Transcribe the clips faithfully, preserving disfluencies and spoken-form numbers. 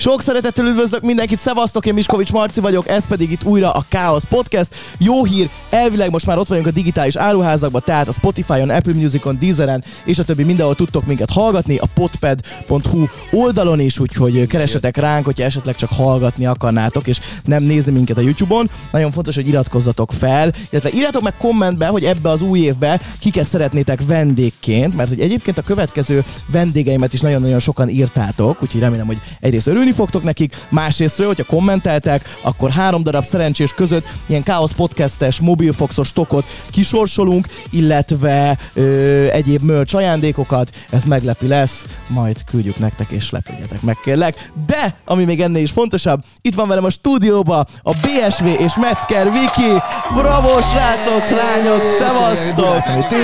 Sok szeretettel üdvözlök mindenkit, szevasztok, én Miskovics Marci vagyok, ez pedig itt újra a Káosz Podcast. Jó hír, elvileg most már ott vagyunk a digitális áruházakban, tehát a Spotify-on, Apple Music-on, Deezeren és a többi mindenhol tudtok minket hallgatni, a podpad pont hu oldalon is, úgyhogy keressetek ránk, hogyha esetleg csak hallgatni akarnátok, és nem nézni minket a YouTube-on. Nagyon fontos, hogy iratkozzatok fel, illetve írjátok meg kommentbe, hogy ebbe az új évbe kiket szeretnétek vendégként, mert hogy egyébként a következő vendégeimet is nagyon-nagyon sokan írtátok, úgyhogy remélem, hogy egyrészt örülni fogtok nekik, másrésztről, hogyha kommenteltek, akkor három darab szerencsés között ilyen Káosz podcastes, mobilfoxos tokot kisorsolunk, illetve ö, egyéb merch ajándékokat, ez meglepi lesz, majd küldjük nektek és lepődjetek meg, kérlek. De, ami még ennél is fontosabb, itt van velem a stúdióba a bé es vé és Metzger Viki. Bravo, srácok, lányok, szevasztok!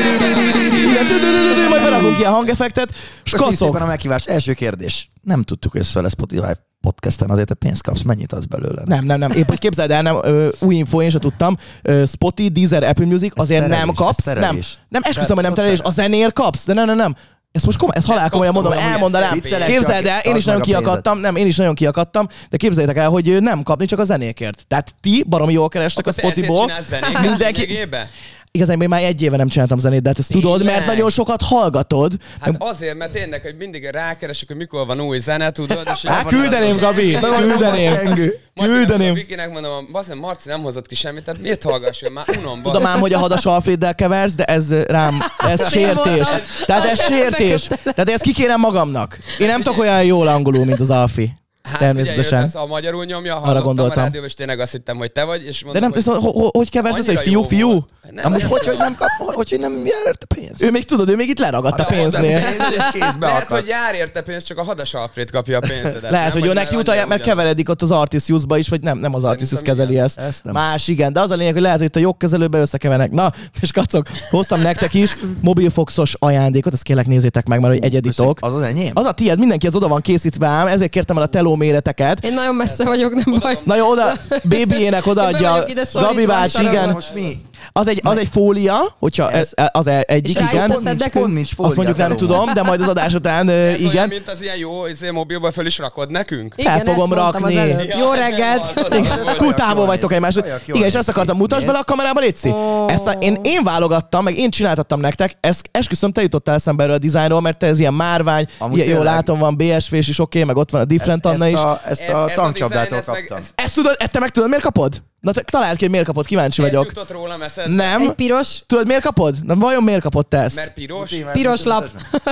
Majd berakunk ilyen hangeffektet. Köszönjük szépen a meghívást. Első kérdés. Nem tudtuk, hogy ez fel lesz Spotify podcasten, azért te pénzt kapsz. Mennyit adsz belőle? Nem, nem, nem. Épp, hogy képzeld el, nem, ö, új info, én sem tudtam. Ö, Spotify, Deezer, Apple Music, azért terelés, nem kapsz. Nem, nem esküszöm, hogy nem terelés. A zenéért kapsz, de nem, nem, nem. Ezt most komoly, ezt halál komolyan mondom, elmondanám. Képzeld el, én is nagyon kiakadtam, nem, én is nagyon kiakadtam, de képzeljétek el, hogy nem kapni csak a zenékért. Tehát ti baromi jól kerestek a Spotify-ból. Mindenki. Igazán én már egy éve nem csináltam zenét, de hát ezt tudod, tényleg? Mert nagyon sokat hallgatod. Hát azért, mert tényleg, hogy mindig rákeresek, hogy mikor van új zene, tudod? És hát küldeném, Gabi, küldeném. Küldeném. Vikinek mondom, bazen, Marci nem hozott ki semmit, tehát miért hallgass, már unom. Tudom ám, hogy a Hadas Alfreddel keversz, de ez rám, ez sértés. Tehát ez sértés. Tehát ezt kikérem magamnak. Én nem tudok olyan jól angolul, mint az Alfi. Hát természetesen. Figyelj, a magyarul nyomja, hallottam a rádióban, és tényleg azt hittem, hogy te vagy, és mondom, de nem, hogy... Hogy, hogy keversz az, hogy fiú-fiú? Nem, hogy, hogy nem kap, hogy, hogy nem jár érte pénz? Ő még tudod, ő még itt leragadt a pénznél. Lehet, hogy jár érte pénz, csak a Hadas Alfred kapja a pénzedet. Lehet, hogy ő neki utalják, mert keveredik ott az Artisiusba is, vagy nem, nem az Artisius kezeli ezt. Más, igen, de az a lényeg, hogy lehet, hogy itt a jogkezelőbe összekevernek. Na, és kacok, hoztam nektek is mobilfoxos ajándékot, ezt kérlek nézzétek meg, mert hogy egyeditok. Az az enyém? Az a tiéd, mindenki az oda van készítve ám, ezért kértem el a teló méreteket. Én nagyon messze vagyok, nem baj. Na jó, oda, bébiének odaadja Gabi bácsi, igen. Most mi? Az egy, az egy fólia, hogyha ez, az egyik, igen. Azt mondjuk nem tudom, de majd az adás után, ez igen. Olyan, mint az ilyen jó, az ilyen mobilból föl is rakod nekünk? Igen, fel fogom rakni. Jó reggelt! Túl távol vagytok egymásról. Igen, és ezt akartam, mutasd bele a kamerába, létszi. Ezt a, én, én válogattam, meg én csináltattam nektek, ezt esküszöm, te jutottál eszembe erről a dizájnról, mert te ez ilyen márvány, ilyen, jó látom, van bé es vé-s is, oké, okay, meg ott van a Different Anna is. Ezt a tankcsapdától kaptam. Ezt tudod, te meg tudod, miért kapod? Na te találd ki, hogy miért kapod, kíváncsi ez vagyok. jutott rólam eszedbe. Nem. Egy piros. Tudod, miért kapod? Na vajon miért kapod te ezt? Mert piros? Piros lap.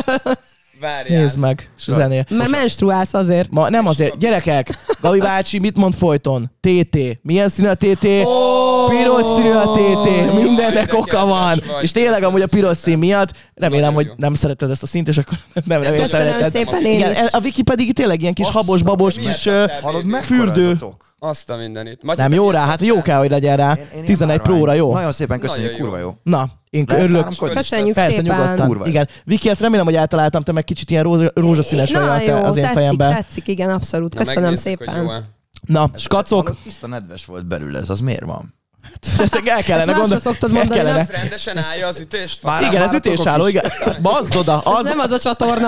Várjál. Nézd meg, és a zenél. Mert menstruálsz azért. Ma, nem azért. Gyerekek, Gabi bácsi mit mond folyton? té té. Milyen színű a té té? Oh! Piros színű a té té. Mindennek oka van. És tényleg amúgy a piros szín miatt remélem, hogy nem szereted ezt a színt, és akkor nem remélem szereted. Szépen én igen, is. a Viki pedig tényleg ilyen kis habos-babos kis fürdő. Azt a mindenit. Nem jó rá? Hát jó kell, hogy legyen rá. tizenegy Pro-ra jó. Nagyon szépen köszönjük, kurva jó. Na, én örülök. Köszönjük Persze, szépen. nyugodtan. Igen. Viki, ezt remélem, hogy eltaláltam, te meg kicsit ilyen rózsa, rózsaszínes vagy az én tetszik, fejemben. tetszik, igen, abszolút. Köszönöm szépen. Na, skacok. Tiszta nedves volt belül ez, az miért van? Ezt el kellene gondolni. Szoktad mondani, nem? Rendesen állja az ütést? Már, igen, ez ütésálló, igen. Bazd oda. Az... Ez nem az a csatorna.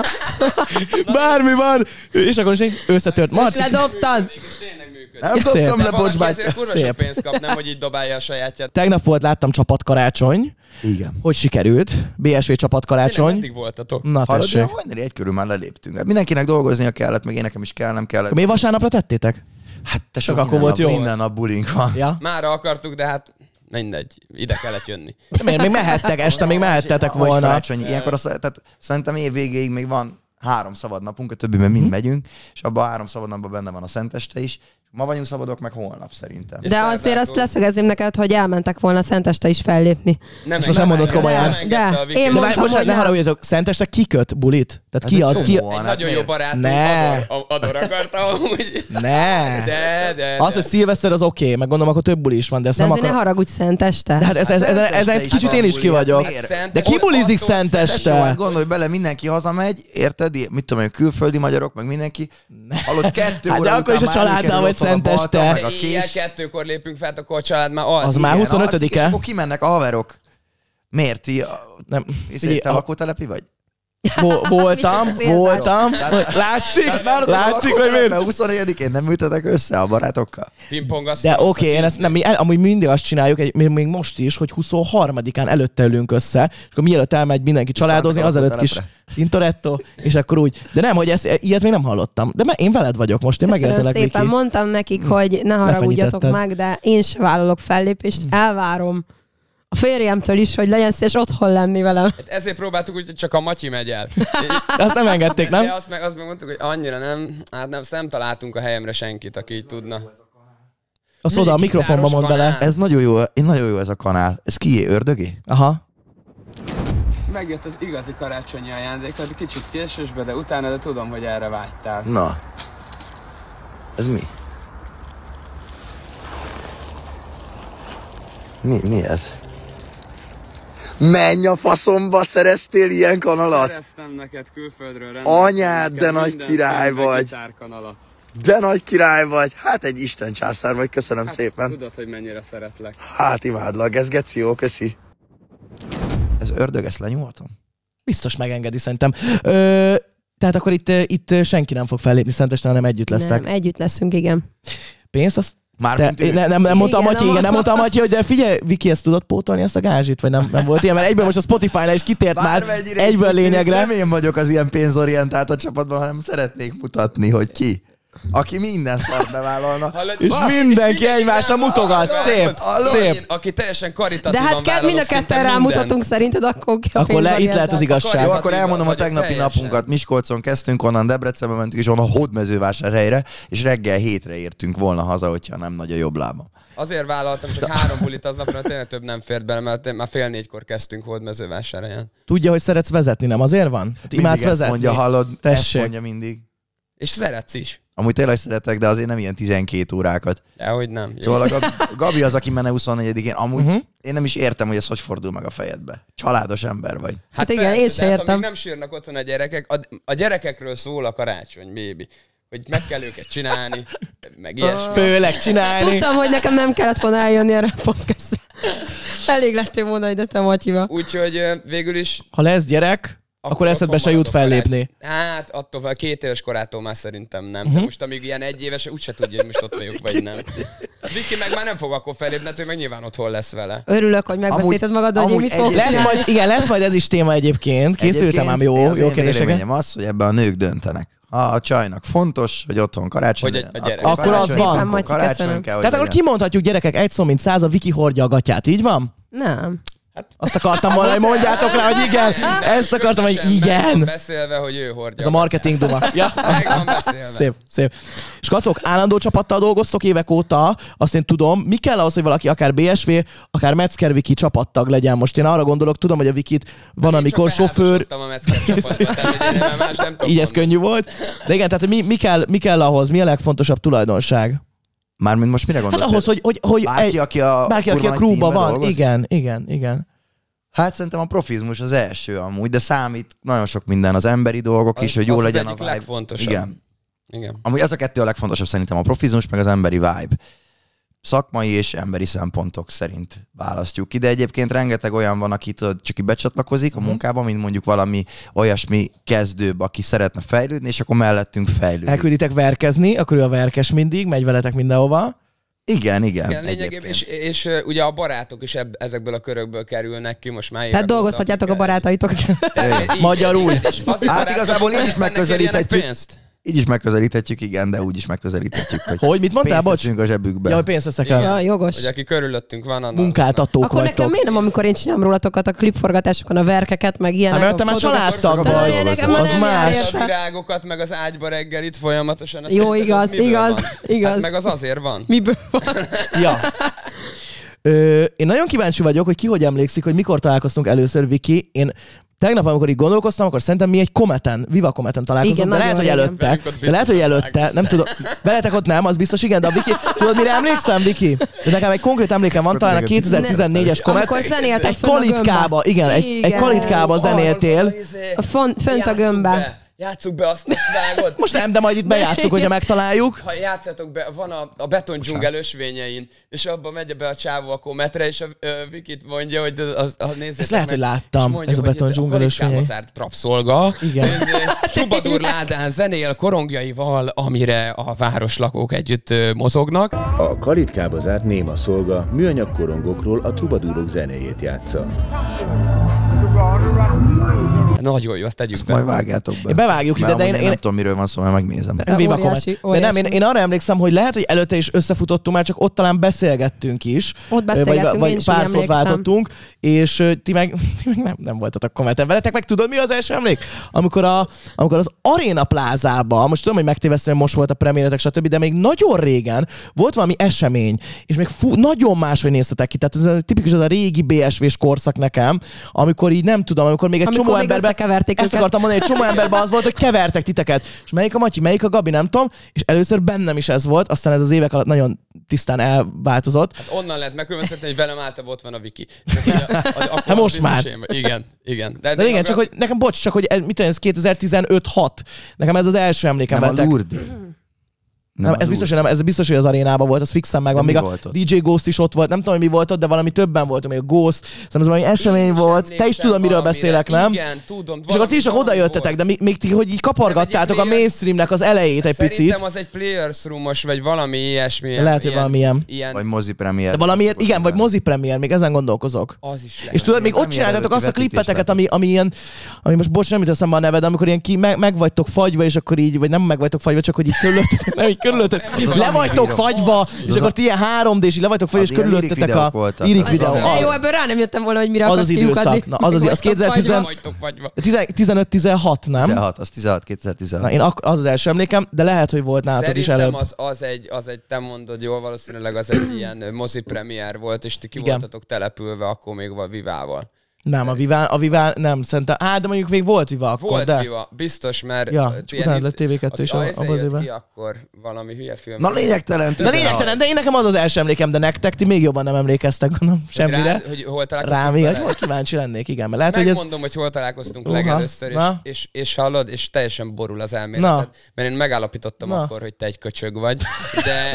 Bármi van. És akkor is így összetört. Marci. És ledobtad. Nem dobtam le, bocs, bács. Kurva sok pénzt kap, nem, hogy így dobálja a sajátját. Tegnap volt, láttam csapatkarácsony. Igen. Hogy sikerült? bé es vé csapatkarácsony. Meddig voltatok? Na tessék. Hajnali egy körül már leléptünk. Hát mindenkinek dolgoznia kellett, meg én nekem is kell, nem kellett. Mi vasárnapra tettétek? Hát te csak akkor volt jó. Minden nap bulink van. Ja. Mára akartuk, de hát mindegy, ide kellett jönni. De miért? Még mehettek, este még mehettetek volna. Karácsony, ilyenkor az, tehát szerintem év végéig még van három szabad napunk, a többiben mind megyünk, és abban a három szabad napban benne van a Szenteste is. Ma vagyunk szabadok, meg holnap szerintem. De azért azt leszögezném neked, hogy elmentek volna Szenteste is fellépni. Nem, ezt nem mondod komolyan. De, de én mondtam, bocsánat, hogy ne haragudjatok, Szenteste kiköt bulit? Tehát ki az? Ki... Egy nagyon jó barátunk, Ador, Ador akarta amúgy. Ne. De, de, az, hogy szilveszter az oké, okay, meg gondolom, akkor több buli is van, de ezt de nem akar... akar... ne haragudj Szenteste. De hát ez, ez, ez, ez, ez kicsit én is ki vagyok. De ki bulizik Szenteste? Gondolj bele, mindenki hazamegy, érted? Mit tudom én, külföldi magyarok, meg mindenki. Hallott kettő óra de akkor is a családdal vagy Szenteste. Éjjel kettőkor lépünk fel, akkor a család már az. Az már huszonötödike. És akkor kimennek a haverok. Miért? Ti, nem. Te lakótelepi vagy? Vo- voltam, voltam. Látszik? Látszik, hogy miért? huszonegyedikén nem ültetek össze a barátokkal? De oké, okay, én ezt nem, mi el, amúgy mindig azt csináljuk, egy, még most is, hogy huszonharmadikán előtte ülünk össze, és akkor mielőtt elmegy mindenki családozni, azelőtt kis Tintoretto, és akkor úgy. De nem, hogy ezt, ilyet még nem hallottam. De én veled vagyok most, én megértelek, szépen, Viki. mondtam nekik, hogy ne haragudjatok meg, de én se vállalok fellépést, elvárom a férjemtől is, hogy legyen szíves otthon lenni velem. Hát ezért próbáltuk úgy, hogy csak a Matyi megy el. Azt nem engedték, nem? De azt meg, azt meg mondtuk, hogy annyira nem, hát nem, nem találtunk a helyemre senkit, aki így tudna. Azt oda a mikrofonba mondd bele. Ez nagyon jó, nagyon jó ez a kanál. Ez kié, ördögi? Aha. Megjött az igazi karácsonyi ajándék, egy kicsit késősbe, de utána de tudom, hogy erre vágytál. Na. Ez mi? Mi, mi ez? Menj a faszomba, szereztél ilyen kanalat? Szereztem neked külföldről. Anyád, de nagy király vagy. De nagy király vagy. Hát egy isten császár vagy, köszönöm hát, szépen. Tudod, hogy mennyire szeretlek. Hát imádlak, ez geci jó, köszi. Ez ördög, ezt lenyúltam? Biztos megengedi, szerintem. Ö, tehát akkor itt, itt senki nem fog fellépni Szentesten, hanem együtt lesztek. Nem, együtt leszünk, igen. Pénzt azt Már te, ő... ne, nem, nem mondta a Igen, Matyi, igen, nem mondta a Matyi, hogy de figyelj, Viki, ezt tudod pótolni, ezt a gázsit, vagy nem, nem volt ilyen, mert egyből most a Spotify-nál is kitért már egyből a lényegre. Nem én vagyok az ilyen pénzorientált a csapatban, hanem szeretnék mutatni, hogy ki. Aki minden szart bevállalna. És mindenki egymásra mutogat. Szép, szép. Aki teljesen karitatívan De hát mind a ketten rámutatunk szerinted, akkor ki a Akkor le, itt lehet az igazság. Jó, akkor elmondom a tegnapi napunkat. Miskolcon kezdtünk, onnan Debrecenbe mentünk, és onnan Hódmezővásárhelyre, és reggel hétre értünk volna haza, hogyha nem nagy a jobb lábam. Azért vállaltam csak három bulit aznap, mert tényleg több nem fért bele, mert már fél négykor kezdtünk Hódmezővásárhelyen. Tudja, hogy szeretsz vezetni, nem azért van? Hát imádsz mindig vezetni. Ezt mondja, hallod, Tessék. ezt mondja mindig. És szeretsz is. Amúgy tényleg szeretek, de azért nem ilyen tizenkét órákat. Dehogy nem. Jó. Szóval a Gabi, Gabi az, aki menne huszonegyedikén. Amúgy uh-huh. én nem is értem, hogy ez hogy fordul meg a fejedbe. Családos ember vagy. Hát, hát igen, persze, én sem értem. Amíg nem sírnak otthon a gyerekek, a, a gyerekekről szól a karácsony, baby. Hogy meg kell őket csinálni, meg ilyesmi. Főleg csinálni. Tudtam, hogy nekem nem kellett volna eljönni erre a podcastra. Elég lettél volna ide te Matyiba. Úgyhogy végül is... Ha lesz gyerek, akkor, akkor eszedbe se jut fellépni. Hát attól a két éves korától már szerintem nem. Uh-huh. De most amíg ilyen egy éves, úgyse tudja, hogy most ott vagyok, vagy nem. Viki meg már nem fog akkor fellépni, ő meg nyilván otthon lesz vele. Örülök, hogy megbeszélted magad, hogy mit fogok lesz majd, igen, lesz majd ez is téma egyébként. Készültem ám jó, jó kérdéseket. Az, hogy ebben a nők döntenek. Ha a csajnak fontos, hogy otthon karácsony, hogy egy, a gyerek. Akkor, akkor az van. Matyi, karácsony kell, tehát akkor kimondhatjuk gyerekek egy szó mint száz, a Viki hordja a gatyát, így van? Nem. Hát, azt akartam volna, hogy mondjátok rá, hogy igen. Ezt akartam, hogy igen. Beszélve, hogy ő hordja. Ez a marketing duma. Ja. Meg van beszélve. Szép, szép. És kacok, állandó csapattal dolgoztok évek óta, azt én tudom. Mi kell ahhoz, hogy valaki akár bé es vé, akár Metzger Viki csapattag legyen? Most én arra gondolok, tudom, hogy a Vikit van, én amikor sofőr... a Metzger csapatba, így ez könnyű volt. De igen, tehát mi, mi, kell, mi kell ahhoz? Mi a legfontosabb tulajdonság? Mármint most mire gondolsz? Hát ahhoz, hogy, hogy, hogy bárki, egy, aki a, bárki, aki a crewban van. Dolgozik? Igen, igen, igen. Hát szerintem a profizmus az első amúgy, de számít nagyon sok minden, az emberi dolgok is, az, hogy jó az legyen az a vibe. legfontosabb. Igen. Igen. Amúgy az a kettő a legfontosabb szerintem, a profizmus meg az emberi vibe. Szakmai és emberi szempontok szerint választjuk ki, de egyébként rengeteg olyan van, aki tudod, csak így becsatlakozik a munkába, mint mondjuk valami olyasmi kezdőbb, aki szeretne fejlődni, és akkor mellettünk fejlődik. Elkülditek verkezni, akkor ő a verkes mindig, megy veletek mindenhova. Igen, igen. igen lényegében, és, és uh, ugye a barátok is ebb, ezekből a körökből kerülnek ki, most már tehát dolgozhatjátok a barátaitok. Magyarul. Hát igazából így is megközelíthetjük. Így is megközelíthetjük, igen, de úgy is megközelíthetjük, hogy, hogy mit mondtál, bocs? Pénzt a zsebükbe. Ja, hogy pénzt teszek el. Ja, jogos. Hogy aki körülöttünk van, annak. Munkáltatók akkor vagytok. Nekem miért nem, amikor én csinálom rólatokat a klipforgatásokon, a verkeket, meg ilyenek. Hát mert te már családtag vagy, az más. A virágokat, meg az ágyba reggel itt folyamatosan. Jó, igaz, igaz, igaz. Hát meg az azért van. Miből van? Ja. Ö, én nagyon kíváncsi vagyok, hogy ki hogy emlékszik, hogy mikor találkoztunk először, Viki. Én tegnap, amikor így gondolkoztam, akkor szerintem mi egy kometen, Viva kometen találkozunk, igen, de lehet, hogy előtte, de lehet, hogy előtte, nem tudom, veletek ott nem, az biztos igen, de a Viki, tudod, mire emlékszem, Viki? De nekem egy konkrét emlékem van, talán a kétezer-tizennégyes komet. Amikor zenéltek egy kalitkába, igen, egy, egy kalitkába zenéltél. Fönt a gömbbe. játsszuk be, azt vágod. Most nem, de majd itt bejátszuk, hogyha megtaláljuk. Ha játszatok be, van a, a beton dzsungel ösvényein, és abban megy be a csávó a kometre, és a, a Vikit mondja, hogy az, az, nézzétek ezt lehet, meg, hogy láttam, mondja, ez a beton hogy dzsungel ösvényei. A zárt trapszolga. Igen. Trubadur ládán zenél korongjaival, amire a városlakók együtt ö, mozognak. A kalitkába zárt néma szolga műanyag korongokról a trubadúrok zenéjét játsza. Nagyon jó, azt tegyük Ezt be. majd vágjátok be. Én bevágjuk ide, de én, én, én nem tudom, miről van szó, mert megnézem. De Viva óriási, Comment. De nem, én, óriási. én arra emlékszem, hogy lehet, hogy előtte is összefutottunk, már csak ott talán beszélgettünk is. Ott beszélgettünk, vagy, vagy én is pár úgy szót emlékszem. váltottunk, és ö, ti meg, ti meg nem, nem voltatok kommenten veletek, meg tudod, mi az első emlék? Amikor, a, amikor az Arena Plázába, most tudom, hogy megtévesztem, hogy most volt a premiéretek, stb., de még nagyon régen volt valami esemény, és még fú, nagyon máshogy néztetek ki. Tehát ez tipikus az a régi bé es vés korszak nekem, amikor így nem tudom, amikor még egy Amikor csomó még emberbe, összekeverték ezt őket. akartam mondani, egy csomó emberben az volt, hogy kevertek titeket. És melyik a Matyi, melyik a Gabi, nem tudom, és először bennem is ez volt, aztán ez az évek alatt nagyon tisztán elváltozott. Hát onnan lehet megkülönböztetni, hogy velem általában ott van a Viki. Hát most már. Én, igen, igen. De, de igen, csak hogy nekem, bocs, csak hogy ez, mit tudom, ez kétezer-tizenöt hat. Nekem ez az első emlékem Nem a veletek. Lourdes. Nem, a ez biztos, hogy nem, ez biztos, hogy az arénában volt, az fixen megvan. De Még mi a volt ott? dé dzsé Ghost is ott volt, nem tudom, hogy mi volt ott, de valami többen voltunk, még a Ghost, szerintem ez valami esemény volt. Te is tudod, miről beszélek, nem? Igen, tudom. És akkor ti is csak oda jöttetek, de még, még ti, hogy így kapargattátok a player- mainstreamnek az elejét egy picit. Szerintem az egy Players Room-os, vagy valami ilyesmi. Lehet, hogy ilyen, valami ilyen. ilyen. Vagy mozi premier. De valamiért, igen, vagy mozi premier, még ezen gondolkozok. Az is lehet. És tudod, még ott Premier csináltátok azt a előtti klippeteket, vetítés ami, ami ilyen, ami most bocs, nem jut eszembe a neved, amikor ilyen ki, meg, meg vagytok fagyva, és akkor így, vagy nem meg vagytok fagyva, csak hogy így körülöttetek, nem így körülöttetek, le vagytok fagyva, és akkor ti ilyen három dé-s, így le vagytok fagyva, és Az ilyen körülöttetek lyric a videók voltak. lyric Az videó. az. De jó, Az, ebből rá nem jöttem volna, hogy mire az akarsz az időszak. kiukadni. Na, az az, az kétezer-tíz Vagytok fagyva. tizenöt tizenhat, nem? tizenhat, az tizenhat, kétezer-tizenhat. Na, én ak- az az első emlékem, de lehet, hogy volt nálatok is Szerintem előbb. az, az, egy, az egy, te mondod jól, valószínűleg az egy ilyen mozi premier volt, és ti ki Igen. voltatok települve akkor még a Vivával. Nem, a Viván, a Viván nem, szerintem. Á, de mondjuk még volt Viva akkor, Volt de. Viva, biztos, mert... Ja, uh, és utána lett té vé kettő is a, a- a, abban az az évben. ki akkor valami hülye film. Na lényegtelen. De tizenhat. lényegtelen, de én nekem az az első emlékem, de nektek ti még jobban nem emlékeztek, gondolom, semmire. Rá, hogy hol találkoztunk Rám igen, vele? hogy kíváncsi lennék, igen, mert lehet, hogy ez... Megmondom, hogy hol találkoztunk Uha, legelőször, és, na. és, és hallod, és teljesen borul az elméleted. Na. Mert én megállapítottam Na. akkor, hogy te egy köcsög vagy, de...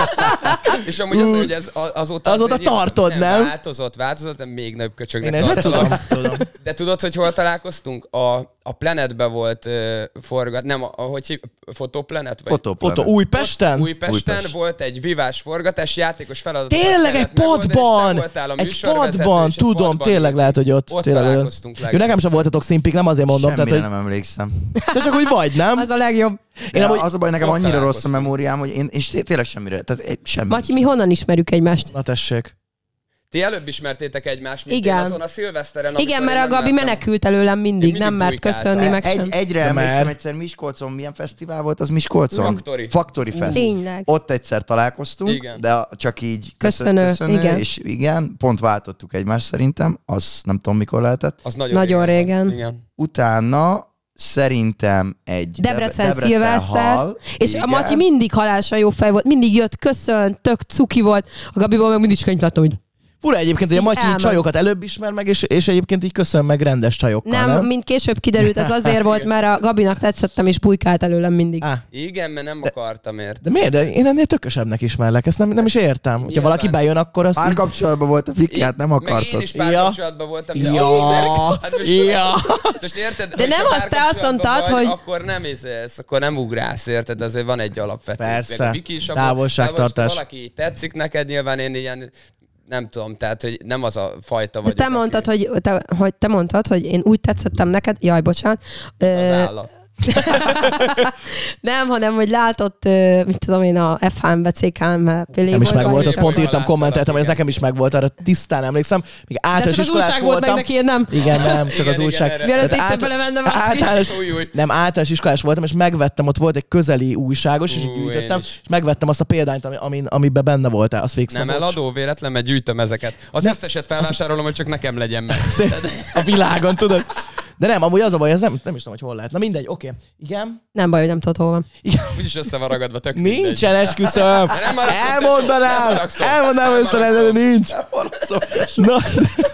és amúgy az, hogy ez a- azóta... Azóta azért tartod, nem? Változott, változott, de még nagyobb Én köcsögnek ezt tartodom. tudom, tudom. De tudod, hogy hol találkoztunk? A, a Planetbe volt uh, forgat, nem, a, hogy hív, Fotoplanet? Vagy? Fotóplanet. Fotó Újpesten? Újpesten Újpest. volt egy vivás forgatás, játékos feladatot. Tényleg egy padban! Egy padban, tudom, tényleg lehet, hogy ott. Ott tényleg, találkoztunk Jó, nekem sem voltatok szimpik, nem azért mondom, tehát, Semmire hogy nem emlékszem. te csak úgy vagy, nem? Az a legjobb. Én Én amúgy... az a baj, nekem Ott annyira rossz a találkoztunk. memóriám, hogy én, én tényleg semmire, tehát egy- semmi. Matyi, mi honnan ismerjük egymást? Na tessék. Ti előbb ismertétek egymást, mint Igen. én azon a szilveszteren. Igen, amikor mert én a nem Gabi mertem. menekült előlem mindig, Én nem mindig mert bujkáltam. köszönni, meg sem. Egy, egyre De emlékszem, már. egyszer Miskolcon, milyen fesztivál volt az Miskolcon? Factory. Factory Fest. Tényleg. Ott egyszer találkoztunk, Igen. de a- csak így Köszönő, igen. és igen, pont váltottuk egymást szerintem, az nem tudom mikor lehetett. Az nagyon, Nagyon régen. régen. volt. Igen. Utána szerintem egy Debrecen, Debrecen szilveszter, hal, és igen. a Matyi mindig halásra jó fej volt, mindig jött, köszön, tök cuki volt. A Gabiból meg mindig csak ennyit láttam, hogy Fura egyébként, hogy a Így Matyi elment. csajokat előbb ismer meg, és, és egyébként így köszön meg rendes csajokkal, nem? nem, mint később kiderült, ez azért volt, mert a Gabinak tetszettem, és bujkált előlem mindig. Á, Igen, mert nem akartam érte. de miért? De én ennél tökösebbnek ismerlek, ezt nem, nem is értem. Hogyha Nyilván. valaki bejön, akkor azt így... Párkapcsolatban volt a Viki, hát nem Meg én akartad. is Ja. párkapcsolatban voltam, de Ja. Hát most- Ja. most érted? De hogyha nem azt te azt párkapcsolatban mondtad, vagy, hogy- Akkor nem izélsz, akkor nem ugrálsz, érted? Azért van egy alapvető. Persze. Meg a Viki is abban- Távolságtartás. de most valaki tetszik neked, nyilván én ilyen, nem tudom, tehát, hogy nem az a fajta De vagy. te mondtad, hogy te, hogy te mondtad, hogy én úgy tetszettem neked, jaj, bocsánat. Az Ö, állat. nem, hanem, hogy látott, ö, mit tudom én, a ef há-be, cé ká-be, Pélé Nem is volt, megvolt, vagy azt sem. pont írtam, Láttalak, kommenteltem, hogy ez igen. nekem is megvolt, arra tisztán emlékszem. Még De általános csak az iskolás újság volt meg voltam. neki, én nem. Igen, nem, csak Igen, az igen, újság. erre. Mielőtt Tehát itt át- belementem a általános, Új, új. nem, általános iskolás voltam, és megvettem, ott volt egy közeli újságos, és így Ú, gyűjtöttem, én is. és megvettem azt a példányt, ami, amin, amiben benne voltál, az fix. Nem eladó véletlen, mert gyűjtöm ezeket. Az Nem. összeset felvásárolom, hogy csak nekem legyen meg. A világon, tudod? De nem, amúgy az a baj, ez nem, nem is tudom, hogy hol lehet. Na mindegy, oké. Igen? Nem baj, hogy nem tudod, hol van. Igen. Úgyis össze van ragadva, tök mindegy. Nincsen, esküszöm. nem haragszom, Elmondanám. nem haragszom. Elmondanám Nem össze, de haragszom. nincs. Na, de,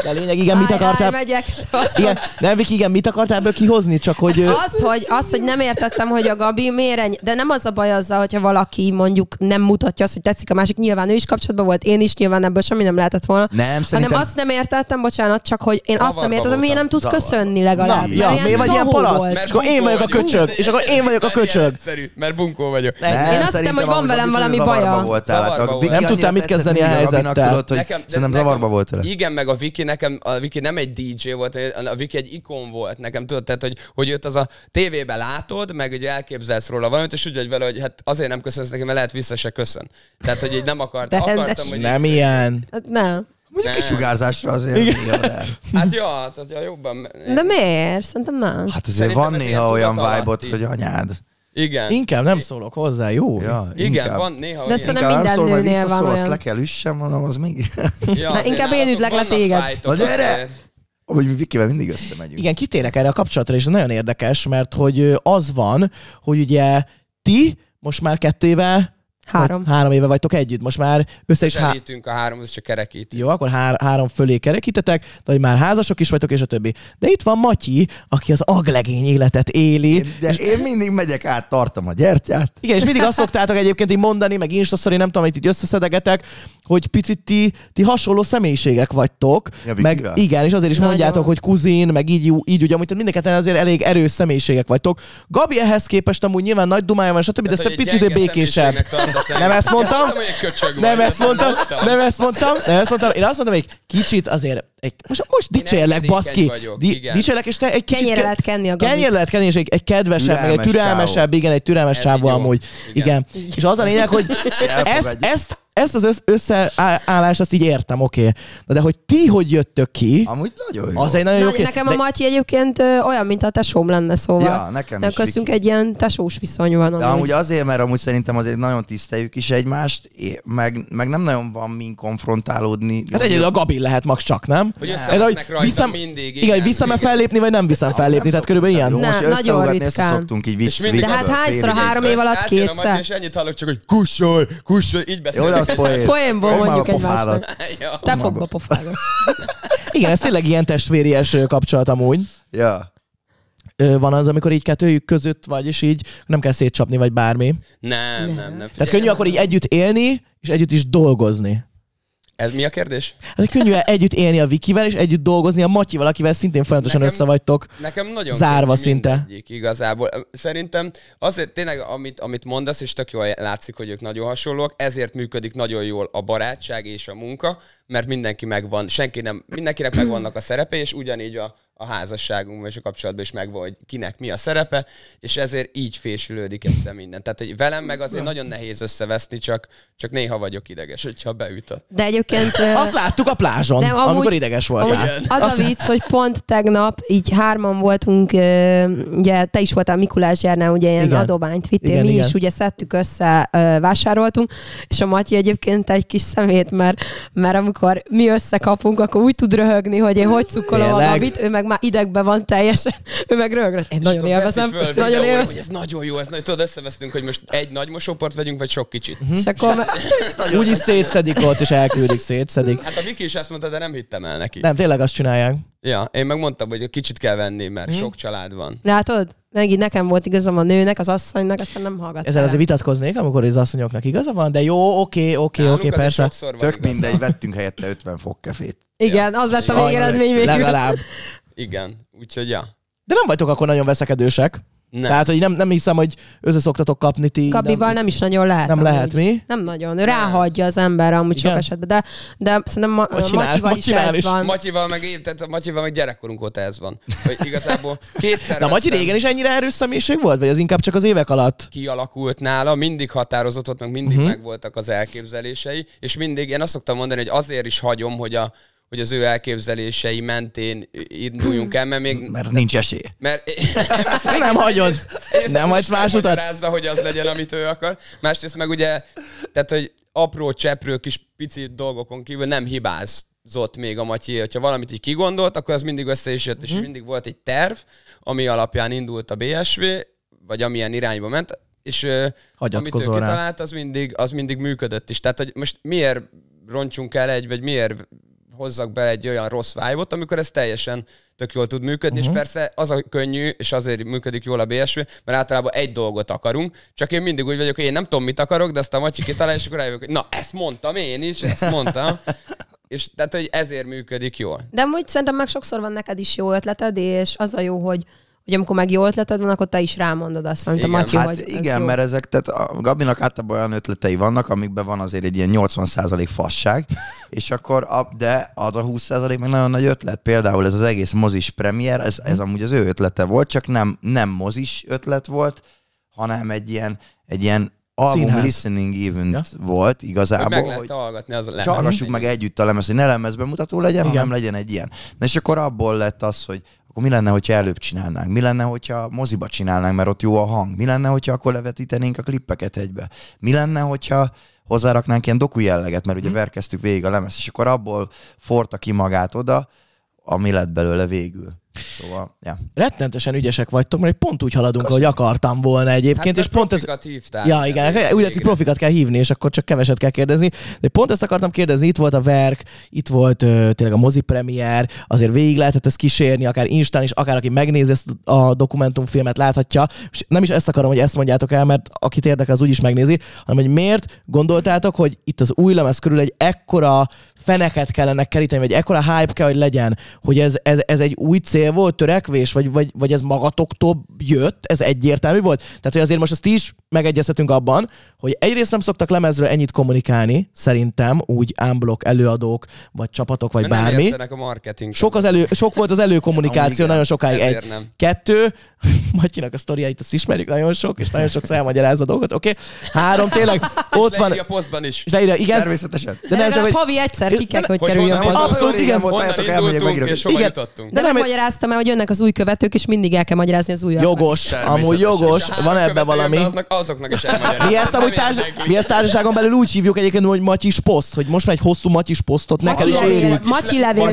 De a lényeg, igen, mit akartál... megyek, igen, nem, Viki, igen, mit akartál ebből kihozni? Csak hogy... Az, hogy, az, hogy nem értettem, hogy a Gabi miért ennyi... De nem az a baj azzal, hogyha valaki mondjuk nem mutatja azt, hogy tetszik a másik, nyilván ő is kapcsolatban volt, én is, nyilván ebből semmi nem lehetett volna. Nem, szerintem... Hanem azt nem értettem, bocsánat, csak hogy én Zavarba azt nem értettem, miért nem tud voltam. köszönni legalább. Na, ja, miért vagy ilyen palasz? Mert És akkor én vagyok a bunkó köcsög. És akkor én vagyok a köcsög. Egyszerű, mert bunkó vagyok. Nem, Én azt hittem, hogy van amúgy velem biztos valami zavarba baja. voltál, hát Zavarba a Viki volt. Nem tudtál annyira mit kezdeni tetszett, a mindig Gabinak helyzettel. tudod, hogy Nekem, de szerintem nekem- zavarba volt vele. Igen, meg a Viki, nekem, a Viki nem egy dé dzsé volt, a Viki egy ikon volt nekem, tudod, tehát, hogy, hogy őt az a tévében látod, meg ugye elképzelsz róla valamit, és úgy vagy vele, hogy hát azért nem köszönsz neki, mert lehet vissza se köszön. Tehát, hogy így nem akart, De akartam, rendes. hogy... Nem ilyen. Hát nem. Mondjuk Nem. kisugárzásra azért. Hát ja, tehát ja, jobban... De miért? Szerintem nem. Hát azért Szerintem van ez néha ilyen olyan tudat vibe-ot, alatti. hogy anyád. Igen. Inkább nem szólok hozzá, jó? Ja, Igen, inkább. van néha De olyan. szerintem Inkább minden szól, majd nőnél van visszaszól, azt olyan. le kell üssem, mondom, az még... Ja, Na, azért inkább én nálatok üdlek le vannak téged. fájtok Na gyere! azért. Hogy mi Vikivel mindig összemegyünk. Igen, kitérek erre a kapcsolatra, és ez nagyon érdekes, mert hogy ö, az van, hogy ugye ti most már kettő éve, Három. vagy három éve vagytok együtt, most már össze is... Há- Selítünk a háromhoz, csak kerekítünk. Jó, akkor há- három fölé kerekítetek, de hogy már házasok is vagytok, és a többi. De itt van Matyi, aki az aglegény életet éli. Én, de én mindig megyek át, tartom a gyertyát. Igen, és mindig azt szoktátok egyébként így mondani, meg Instastory, nem tudom, hogy itt összeszedegetek, hogy picit ti, ti hasonló személyiségek vagytok. Ja, meg Vikivel? igen, és azért is Nagyon. mondjátok, hogy kuzin, meg így, így ugye, amúgy mindenketten azért elég erős személyiségek vagytok. Gabi ehhez képest amúgy nyilván nagy dumája van, stb., de Tehát, hogy egy picit gyenge békésebb. személyiségnek tartasz el. Nem ezt mondtam? Nem, hogy egy köcsög Nem vagy, ezt mondtam, mondtam. nem ezt mondtam, nem ezt mondtam. Én azt mondtam, hogy egy kicsit azért, egy, most, most dicsérlek, engedékeny baszki. vagyok, Di, igen. dicsérlek, és te egy kicsit... Kenyére ke- lehet kenni a Gabi. Kenyére lehet kenni, és egy, egy kedvesebb, meg egy Türelmes türelmesebb, csávó. igen, egy türelmes Ez csávó így jó. amúgy. Igen. Igen. És az a lényeg, hogy ezt, Elfogadjuk. ezt, ezt az össz- összeállást azt így értem, oké. Okay. De hogy ti hogy jöttök ki, Amúgy nagyon jó. az egy nagyon jó Na, kérdés. nekem a Matyi egyébként ö, olyan, mint a tesóm lenne, szóval. Ja, nekem Nem is, köztünk Viki. egy ilyen tesós viszony van. De amúgy. amúgy azért, mert amúgy szerintem azért nagyon tiszteljük is egymást, é- meg, meg nem nagyon van min konfrontálódni. Hát egyedül a Gabi lehet max csak, nem? Hogy Ez, összevesznek hogy rajta viszem, mindig. igen, hogy vissza fellépni, vagy nem viszem fellépni, tehát körülbelül ilyen. Jó, Ne, most nagyon összeugatni, ritkán. összeszoktunk így vicc, És mindig- De hát viccből, hányszor a fél három viccből. év alatt Átjön a kétszer? Matyi, és ennyit hallok csak, hogy kussolj, kussolj, így Jó, de beszélünk. az poén. Poénból Fogd már mondjuk a pofádat. egymásnak. Ja. Te Maga. fogd be pofádat. Igen, ez tényleg ilyen testvéries ö, kapcsolat amúgy. Ja. Ö, Van az, amikor így kettőjük között vagy, és így nem kell szétcsapni, vagy bármi. Nem, nem, nem. Tehát könnyű akkor így együtt élni, és együtt is dolgozni. Ez mi a kérdés? Hát hogy könnyű együtt élni a Vikivel, és együtt dolgozni a Matyival, akivel szintén folyamatosan Nekem- össze vagytok. Nekem nagyon Zárva könnyű szinte. mindegyik, igazából. Szerintem azért tényleg, amit, amit mondasz, és tök jól látszik, hogy ők nagyon hasonlóak, ezért működik nagyon jól a barátság és a munka, mert mindenki megvan, senki nem, mindenkinek megvannak a szerepe, és ugyanígy a, a házasságunkban és a kapcsolatban is megvan, hogy kinek mi a szerepe, és ezért így fésülődik össze minden. Tehát, hogy velem meg azért nagyon nehéz összeveszni, csak, csak néha vagyok ideges, hogyha beüt a... De egyébként... ö, Azt láttuk a plázson, Nem, amúgy- amikor ideges voltál. amúgy az a vicc, hogy pont tegnap így hárman voltunk, ö, ugye te is voltál Mikulás gyárnál, ugye ilyen Igen. adományt vittél, Igen, mi igen. is ugye szedtük össze, ö, vásároltunk, és a Matyi egyébként egy kis szemét, mert, mert amikor mi összekapunk, akkor úgy tud röhögni, hogy én hogy cukkolom a Tényleg? Gabit, ő meg már idegben van teljesen, ő meg röhög. Én nagyon És akkor élvezem, veszi föl nagyon videóra, élvezem. hogy ez nagyon jó, ez nagy, tudod, összevesztünk, hogy most egy nagy mosóport vegyünk, vagy sok kicsit. És akkor Úgy is szétszedik ott, és elküldik, szétszedik. Hát a Viki is ezt mondta, de nem hittem el neki. Nem, tényleg azt csinálják. Ja, én meg mondtam, hogy kicsit kell venni, mert sok család van. látod? Megint nekem volt igazam a nőnek, az asszonynak, aztán nem hallgattál. Ezzel azért vitatkoznék, amikor az asszonyoknak igaza van, de jó, oké, oké, Nálunk oké, azért persze. sokszor van Tök igaza. mindegy, vettünk helyette ötven fokkefét. Igen, az lett a Aj, végeredmény végül. Legalább. Igen, úgyhogy ja. De nem vagytok akkor nagyon veszekedősek. Nem. Tehát, hogy nem, nem hiszem, hogy össze szoktatok kapni ti. Gabival nem is nagyon lehet. Nem amúgy. lehet, mi? Nem nagyon. Ő ráhagyja az ember amúgy Igen? sok esetben, de, de szerintem ma, Vagy csinál, Matyival vagy is csinál ez is. van. Matyival meg, épp- tehát a Matyival meg gyerekkorunk óta ez van. Hogy igazából kétszer Na, Matyi vesztem, régen is ennyire erős személyiség volt? Vagy az inkább csak az évek alatt? kialakult nála, mindig határozott ott, meg mindig Mhm. uh-huh. megvoltak az elképzelései, és mindig, én azt szoktam mondani, hogy azért is hagyom, hogy, a, hogy az ő elképzelései mentén induljunk el, mert még... Mert nincs esély. Mert Nem hagyod. Egyrészt Nem hagysz más utat. megmagyarázza, hogy az legyen, amit ő akar. Másrészt meg ugye, tehát, hogy apró cseprő kis pici dolgokon kívül nem hibázott még a Matyi. Hogyha valamit így kigondolt, akkor az mindig össze is jött, és Mhm. mindig volt egy terv, ami alapján indult a bé es vé, vagy amilyen irányba ment, és ö, amit ő Hagyatkozol rá. kitalált, az mindig, az mindig működött is. Tehát, hogy most miért roncsunk el egy, vagy miért hozzak be egy olyan rossz vibe-ot, amikor ez teljesen tök jól tud működni, uh-huh. és persze az a könnyű, és azért működik jól a bé es vé, mert általában egy dolgot akarunk, csak én mindig úgy vagyok, hogy én nem tudom, mit akarok, de aztán Matyi kitalál, és akkor rájövök, hogy na, ezt mondtam én is, ezt mondtam. És tehát, hogy ezért működik jól. De amúgy szerintem meg sokszor van neked is jó ötleted, és az a jó, hogy hogy amikor meg jó ötleted van, akkor te is rámondod azt, mint a Matyi, hát hogy igen, jó. Mert ezek, tehát a Gabinak általában olyan ötletei vannak, amikben van azért egy ilyen nyolcvan százalék fasság, és akkor, a, de az a húsz százalék meg nagyon nagy ötlet. Például ez az egész mozis premier, ez, ez amúgy az ő ötlete volt, csak nem, nem mozis ötlet volt, hanem egy ilyen, egy ilyen album listening event ja. volt igazából. Hogy meg lehet hallgatni az a lemez. Hallgassuk meg együtt a lemez, hogy ne lemezbemutató legyen, igen. hanem legyen egy ilyen. Na és akkor abból lett az, hogy akkor mi lenne, hogyha előbb csinálnánk? Mi lenne, hogyha moziba csinálnánk, mert ott jó a hang? Mi lenne, hogyha akkor levetítenénk a klippeket egybe? Mi lenne, hogyha hozzáraknánk ilyen doku jelleget, mert ugye hmm. verkeztük végig a lemez, és akkor abból forta ki magát oda, ami lett belőle végül. Szóval, ja. Rettentesen ügyesek vagytok, mert pont úgy haladunk, ahogy akartam volna egyébként. Hát és pont ez... hívtál. Ja, igen, úgy látszik, profikat kell hívni, és akkor csak keveset kell kérdezni. De pont ezt akartam kérdezni, itt volt a verk, itt volt ö, tényleg a mozi premier, azért végig lehetett ezt kísérni, akár Instán is, akár aki megnézi ezt a dokumentumfilmet, láthatja. És nem is ezt akarom, hogy ezt mondjátok el, mert akit érdekel, az úgy is megnézi, hanem hogy miért gondoltátok, hogy itt az új lemez körül egy ekkora feneket kellene keríteni, vagy ekkora hype kell, hogy legyen, hogy ez, ez, ez egy új cél volt, törekvés, vagy, vagy, vagy ez magatoktól jött, ez egyértelmű volt? Tehát, hogy azért most azt is megegyezhetünk abban, hogy egyrészt nem szoktak lemezről ennyit kommunikálni, szerintem, úgy unblock előadók, vagy csapatok, vagy mert bármi. nem a marketing. Sok, az elő, sok volt az előkommunikáció, nagyon sokáig. Egy, nem. Kettő, Matyinak a sztoriait azt ismerjük, nagyon sok, és nagyon sok elmagyarázza dolgot, oké? Okay. Három, tényleg, ott van. a posztban is. És leírja, igen. Természetesen. De nem csak, hogy havi egyszer ki kell, hogy kerüljön honnan, hozzá. Abszolút, igen. Honnan indultunk, és hova jutottunk. De nem magyaráztam el, hogy jönnek az új követők, és mindig el kell magyarázni az újabb. Jogos, amúgy jogos, van ebben valami. Azoknak is elmagyarázni. Mi ezt amúgy társ, mi ezt társaságon belül úgy hívjuk egyébként, hogy Matyis poszt, hogy most már egy hosszú Matyis posztot neked is érjük. Matyi levél.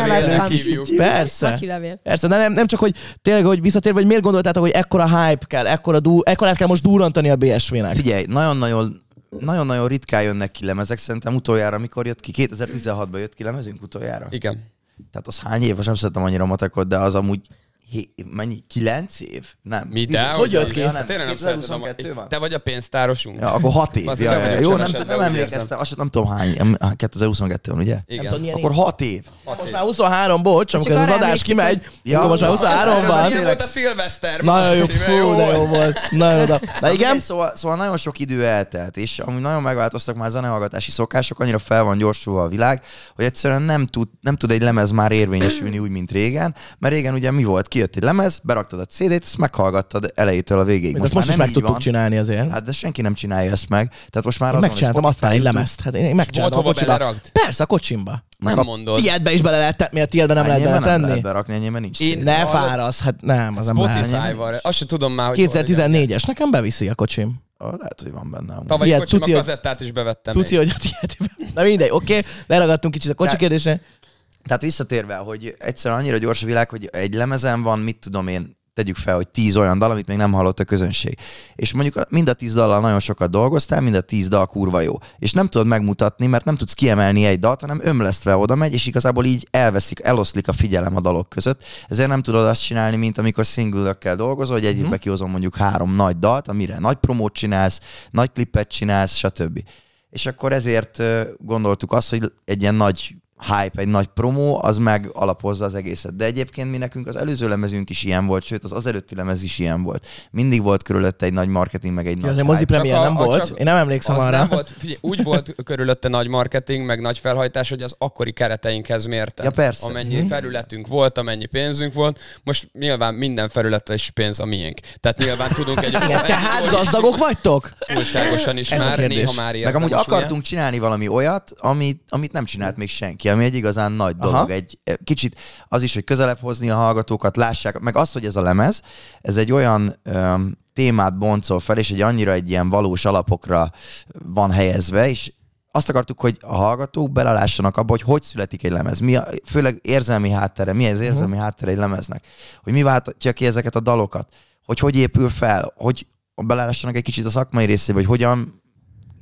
Persze. Matyi levél. Persze, de nem, nem csak, hogy tényleg, hogy visszatérve, hogy miért gondoltátok, hogy ekkora hype kell, ekkora dú, ekkorát kell most durrantani a bé es vé-nek? Figyelj, nagyon-nagyon nagyon-nagyon ritkán jönnek ki lemezek, szerintem utoljára, mikor jött ki? kétezer-tizenhatban jött ki lemezünk utoljára? Igen. Tehát az hány év? Most nem szeretem annyira matekot, de az amúgy hé, mennyi? Kilenc év? Nem. Mi, de? Hogy jött ki? Ja, nem. Tényleg nem szeretem. Te vagy a pénztárosunk. Ja, akkor hat év. Az Ja, ja, jó, nem, nem emlékeztem, azt nem tudom hány. kétezer-huszonkettő van, ugye? Igen. Nem tudom, akkor hat év. hat most már huszonhárom, bocs, amikor ez az adás emlékszik, kimegy, Ja, akkor most már huszonhárom van. Milyen volt a szilveszter? Nagyon jó, fú, de jó volt. Nagyon oda. Na igen? Szóval, szóval nagyon sok idő eltelt, és amúgy nagyon megváltoztak már a zenehallgatási szokások, annyira fel van gyorsulva a világ, hogy egyszerűen nem tud, nem tud egy lemez már érvényesülni úgy, mint régen, mert régen ugye mi volt? Kijött egy lemez, beraktad a cé dét, ezt meghallgattad elejétől a végéig. Most, most is meg tudtuk csinálni azért. Hát de senki nem csinálja ezt meg. Tehát most már én megcsináltam, adtál egy lemezt. Hát én megcsináltam volt, a kocsiba. Persze, a kocsimba. Nem mondod. Tiedbe is bele lehet tenni, miért tiedbe nem lehet bele tenni? Nem lehet berakni, ennyiben nincs. Én Ne fárasz, hát nem, az nem lehet. Spotify-val. Azt sem tudom már, hogy kétezer-tizennégyes, nekem beviszi a kocsim. Lehet, hogy van benne. Tavaly Ilyet, kocsim, a tudja, kazettát is bevettem. Tudja, hogy a tiéd. Na mindegy, oké, okay. Leragadtunk kicsit a kocsi kérdésre. Tehát visszatérve, hogy egyszerűen annyira gyors a világ, hogy egy lemezen van, mit tudom én, tegyük fel, hogy tíz olyan dal, amit még nem hallott a közönség. És mondjuk mind a tíz dallal nagyon sokat dolgoztál, mind a tíz dal kurva jó. És nem tudod megmutatni, mert nem tudsz kiemelni egy dalt, hanem ömlesztve oda megy, és igazából így elveszik, eloszlik a figyelem a dalok között. Ezért nem tudod azt csinálni, mint amikor single-ökkel dolgozol, hogy egyikbe kihozom mondjuk három nagy dalt, amire nagy promót csinálsz, nagy klippet csinálsz, stb. És akkor ezért gondoltuk azt, hogy egy ilyen nagy hype, egy nagy promó, az meg alapozza az egészet. De egyébként mi nekünk az előző lemezünk is ilyen volt, sőt az az előtti lemez is ilyen volt. Mindig volt körülötte egy nagy marketing, meg egy ja, nagy hype. Mozi premier nem a, volt, én nem emlékszem arra. Nem volt, figyelj, úgy volt körülötte nagy marketing, meg nagy felhajtás, hogy az akkori kereteinkhez mértem. Ja, persze. Amennyi hmm. felületünk volt, amennyi pénzünk volt. Most nyilván minden felület és pénz a miénk. Tehát nyilván tudunk egy... Igen, tehát gazdagok vagytok? Túlságosan is már, néha már érzem. Meg amúgy akartunk csinálni valami olyat, amit, amit nem csinált még senki, ami egy igazán nagy dolog. Aha. Egy kicsit az is, hogy közelebb hozni a hallgatókat, lássák, meg az, hogy ez a lemez, ez egy olyan öm, témát boncol fel, és egy annyira egy ilyen valós alapokra van helyezve, és azt akartuk, hogy a hallgatók belelássanak abba, hogy hogy születik egy lemez. Mi a, főleg érzelmi háttere, mi az érzelmi uh-huh. háttere egy lemeznek. Hogy mi váltja ki ezeket a dalokat, hogy hogy épül fel, hogy belelássanak egy kicsit a szakmai részébe, hogy hogyan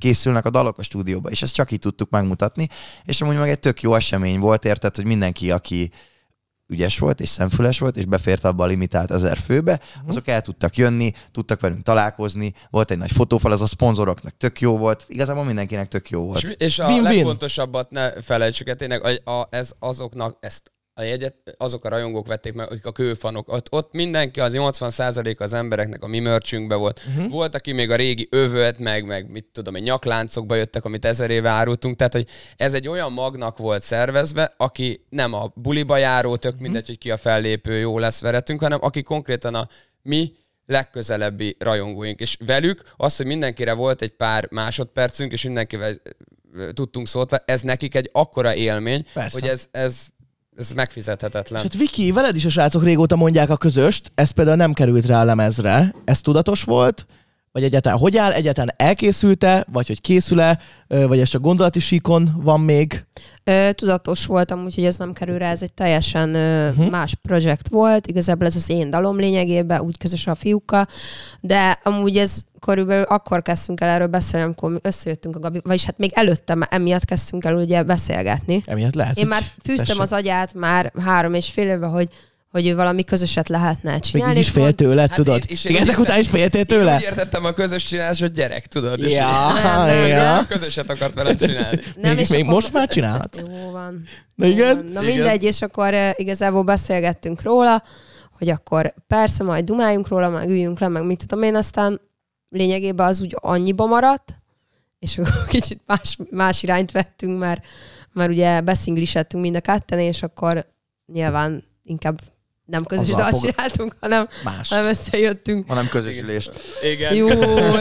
készülnek a dalok a stúdióba, és ezt csak így tudtuk megmutatni, és amúgy meg egy tök jó esemény volt, érted, hogy mindenki, aki ügyes volt, és szemfüles volt, és befért abba a limitált ezer főbe, azok el tudtak jönni, tudtak velünk találkozni, volt egy nagy fotófal, az a szponzoroknak tök jó volt, igazából mindenkinek tök jó volt. És, és a Win-win. legfontosabbat ne felejtsük el, tényleg a, a, ez azoknak, ezt a jegyet azok a rajongók vették meg, akik a kőfanok. Ott, ott mindenki, az nyolcvan százalék az embereknek a mi merchünkbe volt. Uh-huh. Volt, aki még a régi övölt, meg, meg mit tudom, egy nyakláncokba jöttek, amit ezer éve árultunk. Tehát, hogy ez egy olyan magnak volt szervezve, aki nem a buliba járó, tök mindegy, uh-huh. hogy ki a fellépő, jó lesz, veretünk, hanem aki konkrétan a mi legközelebbi rajongóink. És velük az, hogy mindenkire volt egy pár másodpercünk, és mindenkivel tudtunk szót, ez nekik egy akkora élmény, Persze. hogy ez, ez Ez megfizethetetlen. És hát Viki, veled is a srácok régóta mondják a közöst, ez például nem került rá a lemezre. Ez tudatos volt? Vagy egyáltalán hogy áll? Egyáltalán elkészült-e? Vagy hogy készül-e? Vagy ez csak gondolati síkon van még? Ö, tudatos voltam, úgyhogy ez nem kerül rá, ez egy teljesen ö, uh-huh. más projekt volt. Igazából ez az én dalom lényegében, úgy közös a fiúkkal, de amúgy ez körülbelül akkor kezdtünk el erről beszélni, amikor összejöttünk a Gabi, vagyis hát még előtte emiatt kezdtünk el ugye beszélgetni. Emiatt lehet. Én már fűztem tessék. az agyát már három és fél éve, hogy hogy ő valami közöset lehetne csinálni. Még így is fél tőled, hát tudod? Én, és én ezek után is féltél tőle? Én úgy értettem a közös csinálás, hogy gyerek, tudod? És ja, nem, nem, ja. nem. A közöset akart veled csinálni. Nem, még, és még akkor... most már csinálhat? Jó van. Na igen? Jó van. Na mindegy, és akkor uh, igazából beszélgettünk róla, hogy akkor persze majd dumáljunk róla, meg üljünk le, meg mit tudom én, aztán lényegében az úgy annyiba maradt, és akkor kicsit más, más irányt vettünk, mert, mert ugye beszinglisettünk mind a ketten, és akkor nyilván inkább nem közös dalt csináltunk, hanem, hanem összejöttünk. Hanem közösülést. Igen. Jó,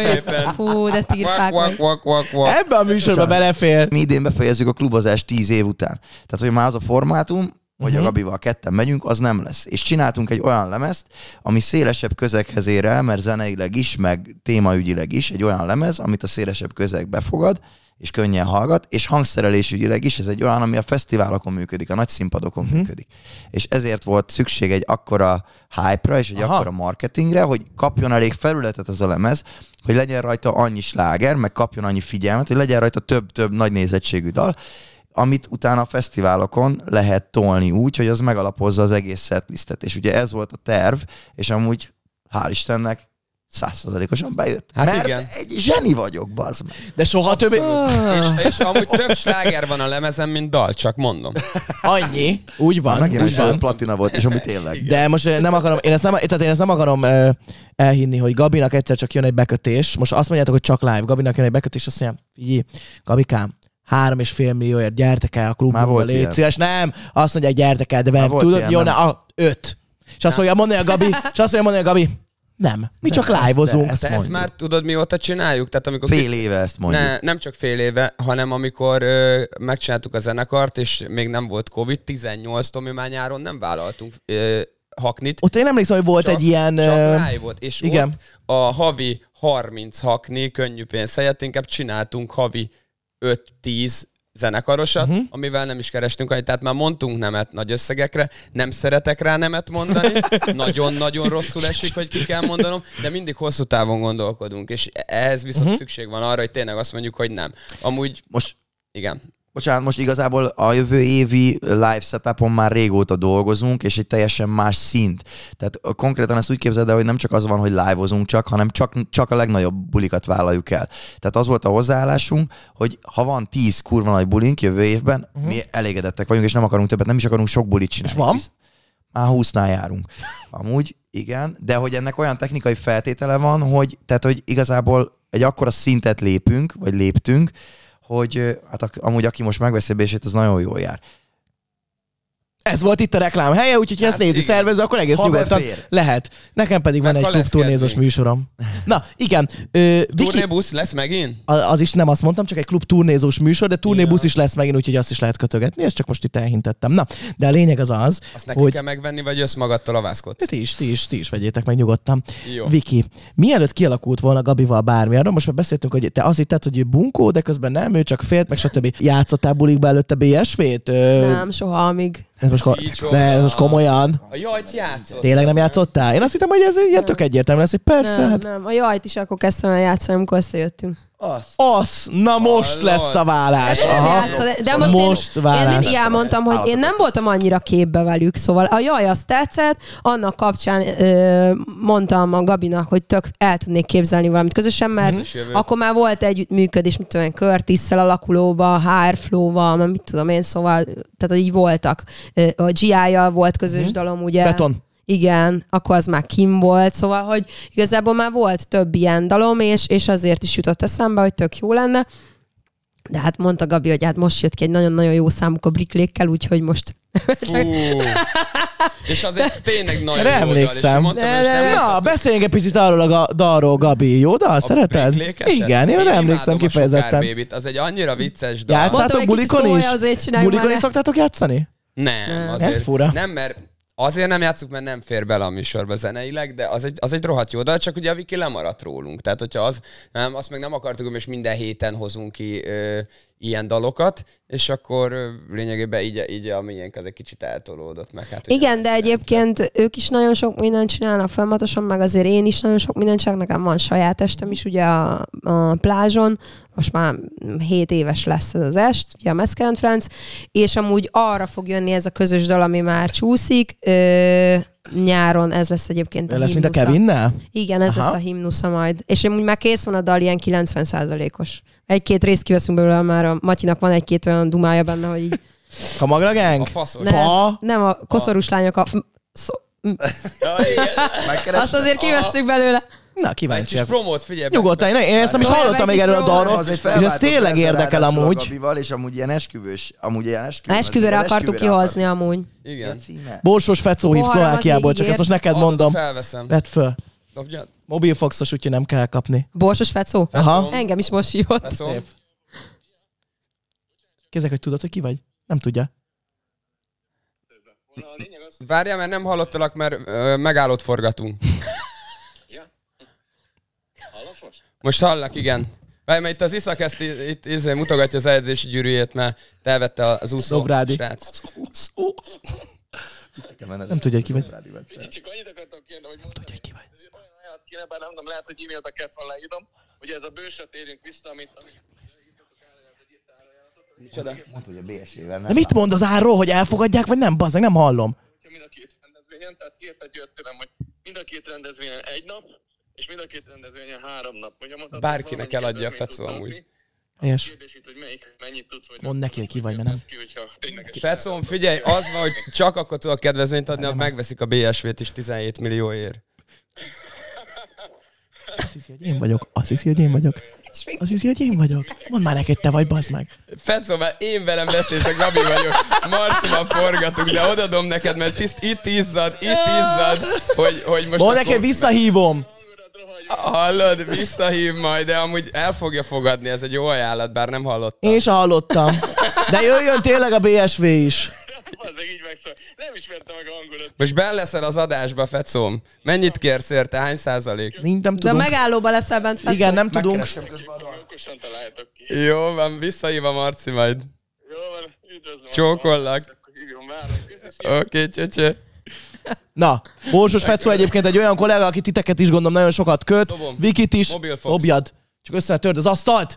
hú, de tirpák vagy. Ebben a műsorban belefér. Mi idén befejezzük a klubozást tíz év után. Tehát, hogy már az a formátum, hogy uh-huh. a Gabival ketten megyünk, az nem lesz. És csináltunk egy olyan lemezt, ami szélesebb közeghez ér el, mert zeneileg is, meg témaügyileg is egy olyan lemez, amit a szélesebb közeg befogad, és könnyen hallgat, és hangszerelésügyileg is ez egy olyan, ami a fesztiválokon működik, a nagy színpadokon uh-huh. működik. És ezért volt szükség egy akkora hype-ra és egy Aha. akkora marketingre, hogy kapjon elég felületet ez a lemez, hogy legyen rajta annyi sláger, meg kapjon annyi figyelmet, hogy legyen rajta több-több nagy nézettségű dal, amit utána a fesztiválokon lehet tolni úgy, hogy az megalapozza az egész setlistet. És ugye ez volt a terv, és amúgy hál' Istennek százszerzalékosan bejött. Hát mert igen. egy zseni vagyok, bazd meg. De soha többé... és, és amúgy több sláger van a lemezen, mint dal, csak mondom. Annyi. Úgy van. Megint úgy van. platina volt, és amúgy tényleg. De most nem akarom, én ezt nem, tehát én ezt nem akarom uh, elhinni, hogy Gabinak egyszer csak jön egy bekötés. Most azt mondjátok, hogy csak live. Gabinak jön egy bekötés, azt mondja, figyelj, Gabikám, három és fél millióért gyertek el a klubba, légy szíves. Nem, azt mondják, gyertek el, de nem, tudod, ilyen, jó, nem. A, öt. És azt mondja, mondani a Gabi, és azt mondja, mondani a Gabi, nem, mi csak live-ozunk. Ezt, ezt már tudod, mióta csináljuk? Tehát amikor fél éve ezt mondjuk. Ne, nem csak fél éve, hanem amikor ö, megcsináltuk a zenekart, és még nem volt Covid, tizennyolctól mi már nyáron nem vállaltunk ö, haknit. Ott én emlékszem, hogy volt csak, egy ilyen... Csak live volt, és igen. ott a havi harminc hakni könnyű pénz helyett inkább csináltunk havi öt-tíz zenekarosat, uh-huh. amivel nem is kerestünk annyit. Tehát már mondtunk nemet nagy összegekre, nem szeretek rá nemet mondani, nagyon-nagyon rosszul esik, hogy ki kell mondanom, de mindig hosszú távon gondolkodunk, és ehhez viszont uh-huh. szükség van arra, hogy tényleg azt mondjuk, hogy nem. Amúgy, most igen. Bocsánat, most igazából a jövő évi live setupon már régóta dolgozunk, és egy teljesen más szint. Tehát konkrétan ezt úgy képzeld el, hogy nem csak az van, hogy live-ozunk csak, hanem csak, csak a legnagyobb bulikat vállaljuk el. Tehát az volt a hozzáállásunk, hogy ha van tíz kurva nagy bulink jövő évben, uh-huh. mi elégedettek vagyunk, és nem akarunk többet, nem is akarunk sok bulit csinálni. És van? Már húsznál járunk. Amúgy, igen, de hogy ennek olyan technikai feltétele van, hogy, tehát, hogy igazából egy akkora szintet lépünk, vagy léptünk, hogy hát amúgy aki most megveszi bését, az nagyon jól jár. Ez volt itt a reklám helye, úgyhogy ha hát ezt nézi szervező, akkor egész ha nyugodtan befér. Lehet. Nekem pedig meg van egy klubturnézós műsorom. Na, igen. Turnébusz lesz megint? Az is nem azt mondtam, csak egy klubturnézós műsor, de turnébusz is lesz megint, úgyhogy azt is lehet kötögetni, ezt csak most itt elhintettem. Na, de a lényeg az az, azt nekünk hogy... kell megvenni, vagy jössz magadtól a vászkot? Ti is, ti is, ti is vegyétek meg nyugodtan. Jó. Viki, mielőtt kialakult volna Gabival bármi, arra most már beszéltünk, hogy te azt hitted, hogy ő bunkó, de közben nem, ő csak félt, meg stb. Játszottál bulikba előtte bé es vét? Nem, soha, amíg. Ez most, ko- de ez most komolyan. A jajt játszott. Tényleg nem játszottál? Én azt hittem, hogy ez ilyen tök egyértelmű lesz, hogy persze. Nem, hát... nem. A jajt is akkor kezdtem el játszani, amikor összejöttünk. Az. Az, na most Hallod? lesz a vállás. Nem Aha. játszod, de most, Most én, én vállás. mindig elmondtam, hogy én nem voltam annyira képbe velük, szóval a jaj, azt tetszett, annak kapcsán ö, mondtam a Gabinak, hogy tök el tudnék képzelni valamit közösen, mert Mm-hmm. akkor már volt együttműködés, mit tudom én, Curtis-szel alakulóba, há er Flow-val, mert mit tudom én, szóval, tehát hogy így voltak. Ö, A gé í-jal volt közös Mm-hmm. dalom, ugye? Beton. Igen, akkor az már Kim volt, szóval, hogy igazából már volt több ilyen dalom, és, és azért is jutott eszembe, hogy tök jó lenne. De hát mondta Gabi, hogy hát most jött ki egy nagyon-nagyon jó számuk a Bricklékkel, úgyhogy most... Fú. És az egy tényleg nagyon Erre jó dal, emlékszem. és mondtam, Ne, és ne, nem ne. Na, mondtam, beszéljünk egy picit arról a ga- dalról, Gabi. Jó dal? Szereted? Bricklékeset? Igen, én, Én emlékszem imádom a kifejezetten. Sugár Baby-t, az egy annyira vicces dal. Játszátok Mondtam, egy kicsit bulikon is? komolyan azért csináljuk Bulikon már is le. szoktátok játszani? Nem, Nem. Nem, azért fura. nem, mert azért nem játszunk, mert nem fér bele a műsorba zeneileg, de az egy, az egy rohadt jó dal, csak ugye a Viki lemaradt rólunk. Tehát, hogyha az, nem, azt meg nem akartuk, hogy most minden héten hozunk ki ö, ilyen dalokat, és akkor ö, lényegében így, így a miénk az egy kicsit eltolódott meg. Hát, ugye Igen, de nem- egyébként ők is nagyon sok mindent csinálnak folyamatosan, meg azért én is nagyon sok mindent csinálok, nekem van saját estem is ugye a, a plázson, most már hét éves lesz ez az est, ugye a Meszkeren Franc, és amúgy arra fog jönni ez a közös dal, ami már csúszik, ö, nyáron ez lesz egyébként a Ez lesz, mint a himnusza. Kevinnel? Igen, ez Aha. lesz a himnusza majd. És amúgy már kész van a dal, ilyen kilencven százalékos. Egy-két részt kiveszünk belőle, már a Matyinak van egy-két olyan dumája benne, hogy így... Kamagra A gang? faszos. Nem, Pa? nem a koszorús lányok a... Szó... Ja, igen. Azt azért kivesszük belőle. Na, Egy kíváncsi. kis promót, figyelj. Nyugodtan, én, én ezt nem is Olyan hallottam még egy erről a kis dalról, Az egy és ez felváltott tényleg rendszer érdekel ráadásul a amúgy. Gabival, és amúgy ilyen esküvős, amúgy ilyen esküvő. Esküvőre az akartuk esküvőre kihozni amúgy. Igen. Címe? Borsos Fecó hív Poharam az Szlovákiából, égig csak ér. ezt most neked Adod, mondom. felveszem. Vedd föl. Dobjad. Mobilfoxos, úgyhogy nem kell kapni. Borsos Fecó? Aha. Engem is most hívott. Feszom. Szép. Kézzek, hogy tudod, hogy ki vagy? Nem tudja. Várjál, mert nem hallottalak, mert ö, megállót forgatunk. Most hallak, igen. Várj, mert itt az Iszak ezt itt, itt, itt mutogatja az edzési gyűrűjét, mert te elvette az úszó Dobrádi. srác. Nem tudja, hogy ki vagy. Csak annyit akartam kérni, hogy mondani, Tudja, hogy ki vagy. hogy olyan ajánlat kéne, bár nem tudom, lehet, hogy e-mailbe kellett volna leírom, hogy ez a bősre térjünk vissza, amit... amit Mondta, hogy a bé es vé-vel nem. De mit mond az árról, hogy elfogadják, vagy nem? Bazzeg, nem hallom. hogyha mind a két rendezvényen, tehát képet jött tőlem, hogy mind a két rendezvényen egy nap, és mind a két rendezvényen három nap. Hogyha mondhatod, Bárkinek valamennyi eladja a rendezvényt Fecó tudsz amúgy. adni, Helyes. kérdés itt, hogy melyik, mennyit tudsz, vagy Mondd nem neki, hogy tudsz, ki vagy, vagy mert nem. ki, hogyha tényleg- Fecóm, figyelj, az van, hogy csak akkor tudok kedvezményt adni, ha megveszik a bé es vét is tizenhét millióért. Azt hiszi, hogy én vagyok. Azt hiszi, hogy én vagyok. Azt hiszi, hogy én vagyok. Mondd már neked, te vagy, bazd meg. Fecó, mert én velem beszélsz, a Gabi vagyok. Marcival forgatunk, de odadom neked, mert tiszt, itt izzad, itt izzad, hogy, hogy most... Mondd akkor- neked, visszahívom. Hallod, visszahív majd, de amúgy el fogja fogadni, ez egy jó ajánlat, bár nem hallottam. Én sem hallottam. De jöjjön tényleg a bé es vé is. Bazzeg, így megszól. Nem ismerte meg a hangodat. Most benn leszel az adásba, Fecóm. Mennyit kérsz érte? Hány százalék? Nincs, nem De a tudunk. megállóba leszel bent, Fecó. Igen, nem tudunk. Megkerestem közben a dalt. Okosan találtok ki. Jó van, visszahív a Marci majd. Jó van, üdvözlöm. Csókollak. Akkor hívjon, várom. Köszönöm. Oké, okay, csöcsö. Na, Borsos Fecó egyébként egy olyan kollega, aki titeket is gondolom nagyon sokat köt. Dobom. Vikit is. Mobilfox. Dobjad. Csak össze törd az asztalt.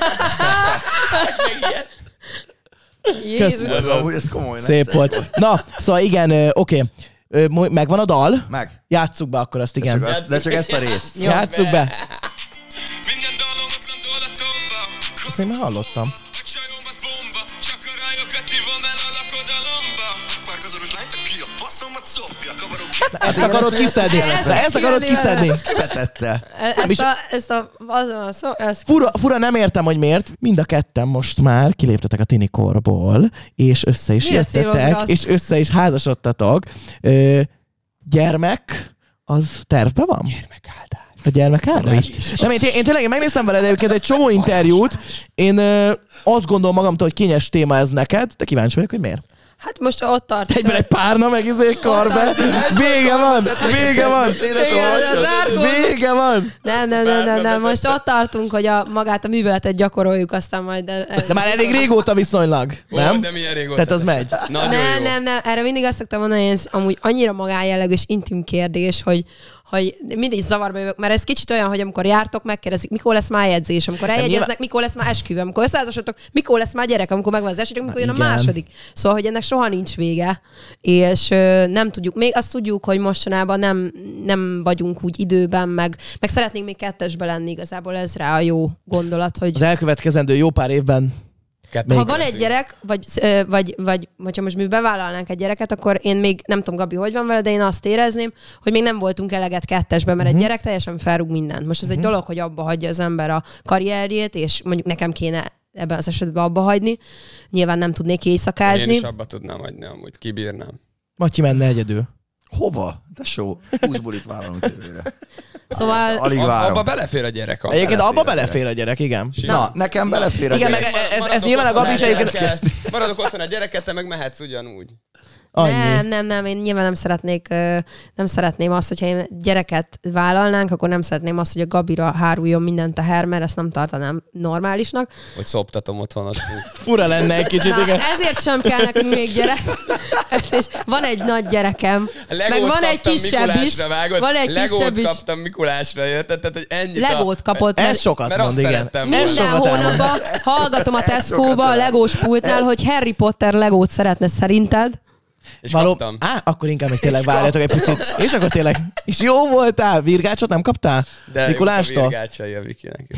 Jézus. Ez amúgy ez komoly. Szép necces volt. Na, szóval igen, ö, oké. Ö, mo- Megvan a dal? Meg. Játsszuk be akkor azt, De igen. csak, azt, de csak ezt a részt. Jó. Játsszuk be. Ezt én már hallottam. Na, ezt akarod kiszedni. De ezt akarod kiszedni. Kivetette. Ezt is- a, ezt a, az a szó, ezt Fura, fura, nem értem, hogy miért. Mind a ketten most már kiléptetek a tinikorból, és össze is Mire jöttetek, célozgasz? és össze is házasodtatok. Ö, gyermek, az tervben van? Gyermekáldás. A gyermekáldás? Nem, én, én tényleg én megnéztem veled egyébként egy csomó interjút. Én ö, azt gondolom magamtól, hogy kényes téma ez neked, de kíváncsi vagyok, hogy miért. hát most ott tart. Egyben egy párna, meg izé karbe. Vége van, vége van. Igen, az árkó. Vége van. Nem, nem, nem, nem, nem, most ott tartunk, hogy a, magát a műveletet gyakoroljuk, aztán majd... De, De már elég régóta viszonylag, nem? Ó, de milyen régóta. Tehát az megy. Nagyon nem, jó. nem, nem, erre mindig azt szoktam mondani, hogy ez amúgy annyira magájellegű és intim kérdés, hogy, hogy mindig zavarba jövök, mert ez kicsit olyan, hogy amikor jártok, megkérdezik, mikor lesz már edzés, amikor eljegyeznek, nyilván... mikor lesz már esküvő, amikor összeházasotok, mikor lesz már gyerek, amikor megvan az esélyünk, mikor jön a második. Szóval, hogy ennek soha nincs vége, és ö, nem tudjuk, még azt tudjuk, hogy mostanában nem, nem vagyunk úgy időben, meg, meg szeretnénk még kettesbe lenni, igazából ez rá a jó gondolat, hogy... Az elkövetkezendő jó pár évben Kettő ha van egy gyerek, vagy, vagy, vagy hogyha most mi bevállalnánk egy gyereket, akkor én még, nem tudom, Gabi, hogy van vele, de én azt érezném, hogy még nem voltunk eleget kettesben, mert uh-huh. egy gyerek teljesen felrúg mindent. Most ez uh-huh. egy dolog, hogy abba hagyja az ember a karrierjét, és mondjuk nekem kéne ebben az esetben abba hagyni. Nyilván nem tudnék éjszakázni. Én is abba tudnám hagyni, amúgy kibírnám. Matyi menne egyedül. Hova? De só, húsz bulit vállalunk jövőre. Szóval... Alig várom. Abba belefér a gyerek. Egyébként belefér abba belefér a gyerek, igen. Na, Na nekem belefér a igen, gyerek. Igen, meg ez, ez nyilván a Gabi is egyébként... Maradok otthon a gyereket, te meg mehetsz ugyanúgy. Annyi. Nem, nem, nem, én nyilván nem szeretnék, nem szeretném azt, hogyha én gyereket vállalnánk, akkor nem szeretném azt, hogy a Gabira háruljon minden teher, mert ezt nem tartanám normálisnak. Hogy szoptatom otthon. Fura lenne egy kicsit, Na, igen. ezért sem kell nekünk még gyerek. És van egy nagy gyerekem, meg van egy kisebb is. Vágod, van egy Legót kisebb is. kaptam Mikulásra, érted? Tehát, hogy ennyit Legót kapott. Ez sokat mert mond, igen. Minden hónapban hallgatom a Tesco-ba a Legós pultnál, hogy Harry Potter Legót szeretne szerinted. És Való... kaptam. Á, akkor inkább még tényleg várjátok egy picit. És akkor tényleg, és jó voltál? Virgácsot nem kaptál? De Mikulástól? a virgácsai a Vikinek.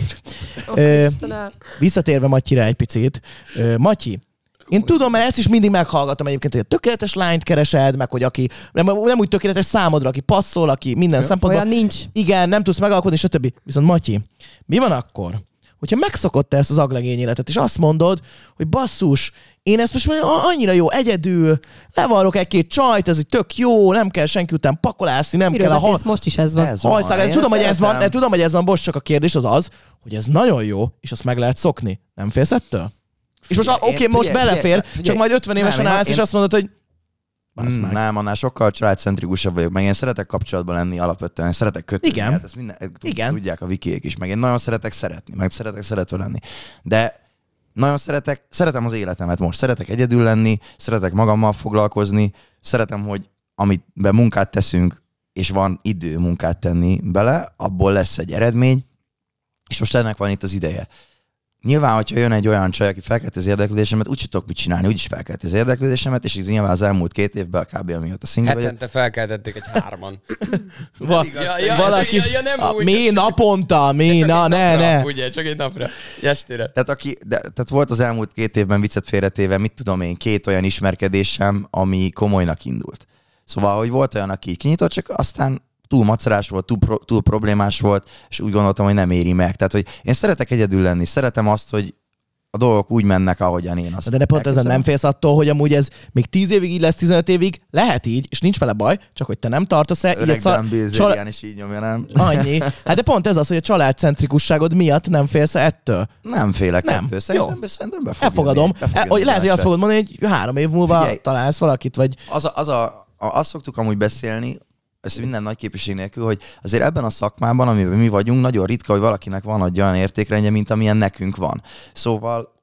Ö, visszatérve Matyira egy picit. Ö, Matyi, én tudom, mert ezt is mindig meghallgatom egyébként, hogy a tökéletes lányt keresed, meg hogy aki nem, nem úgy tökéletes számodra, aki passzol, aki minden szempontból. Olyan nincs. Igen, nem tudsz megalkotni, stb. Viszont Matyi, mi van akkor, hogyha megszokod te ezt az aglegény életet, és azt mondod, hogy basszus, én ezt most már annyira jó, egyedül, levarrok egy-két csajt, ez így tök jó, nem kell senki után pakolászni, nem Miről kell a hal... most is ez van. Ez van. hajszág. Én Tudom, hogy ez szeretem. van, tudom, hogy ez van, bocs, csak a kérdés az az, hogy ez nagyon jó, és azt meg lehet szokni. Nem félsz ettől? És most oké, okay, most figyelj, belefér, figyelj, figyelj. csak majd ötven évesen Nem, én- állsz, és én- azt mondod, hogy Bász Mm, meg. nem, annál sokkal családcentrikusabb vagyok, meg én szeretek kapcsolatban lenni alapvetően, szeretek kötni. Igen. Hát ezt minden, Igen. tudják a vikiek is, meg én nagyon szeretek szeretni, meg szeretek szeretve lenni. De nagyon szeretek, szeretem az életemet most, szeretek egyedül lenni, szeretek magammal foglalkozni, szeretem, hogy amiben munkát teszünk, és van idő munkát tenni bele, abból lesz egy eredmény, és most ennek van itt az ideje. Nyilván, hogyha jön egy olyan csaj, aki felkelti az érdeklődésemet, úgy tudok mit csinálni, úgyis felkelti az érdeklődésemet, és ez nyilván az elmúlt két évben kb. Amióta szingel vagyok. Hetente felkeltették egy hárman. Va- Ja, ja, valaki... ja, ja, nem a, úgy. mi naponta, mi, Csak na, egy ne, napra, ne. Ugye, csak egy napra. Estére. Tehát, aki, de, tehát volt az elmúlt két évben viccet félretéve, mit tudom én, két olyan ismerkedésem, ami komolynak indult. Szóval, hogy volt olyan, aki kinyitott, csak aztán túl macerás volt, túl, pro, túl problémás volt, és úgy gondoltam, hogy nem éri meg. Tehát, hogy én szeretek egyedül lenni, szeretem azt, hogy a dolgok úgy mennek, ahogyan én azt De ne pont ezen elképzelem. nem félsz attól, hogy amúgy ez még tíz évig így lesz, tizenöt évig, lehet így, és nincs vele baj, csak hogy te nem tartasz el. Öreg szal- Dan Bilzerian is így nyomja, nem? Annyi. Hát de pont ez az, hogy a családcentrikusságod miatt nem félsz ettől. Nem félek Nem. ettől. Szerintem, szerintem be fog Elfogadom. jönni. Be fog E, jönni lehet, hogy azt bárcsak. fogod mondani, hogy három év múlva Figyelj. találsz valakit, vagy... Az a, az a, a, azt szoktuk amúgy beszélni, ezt minden nagy képviség nélkül, hogy azért ebben a szakmában, amiben mi vagyunk, nagyon ritka, hogy valakinek van egy olyan értékrendje, mint amilyen nekünk van. Szóval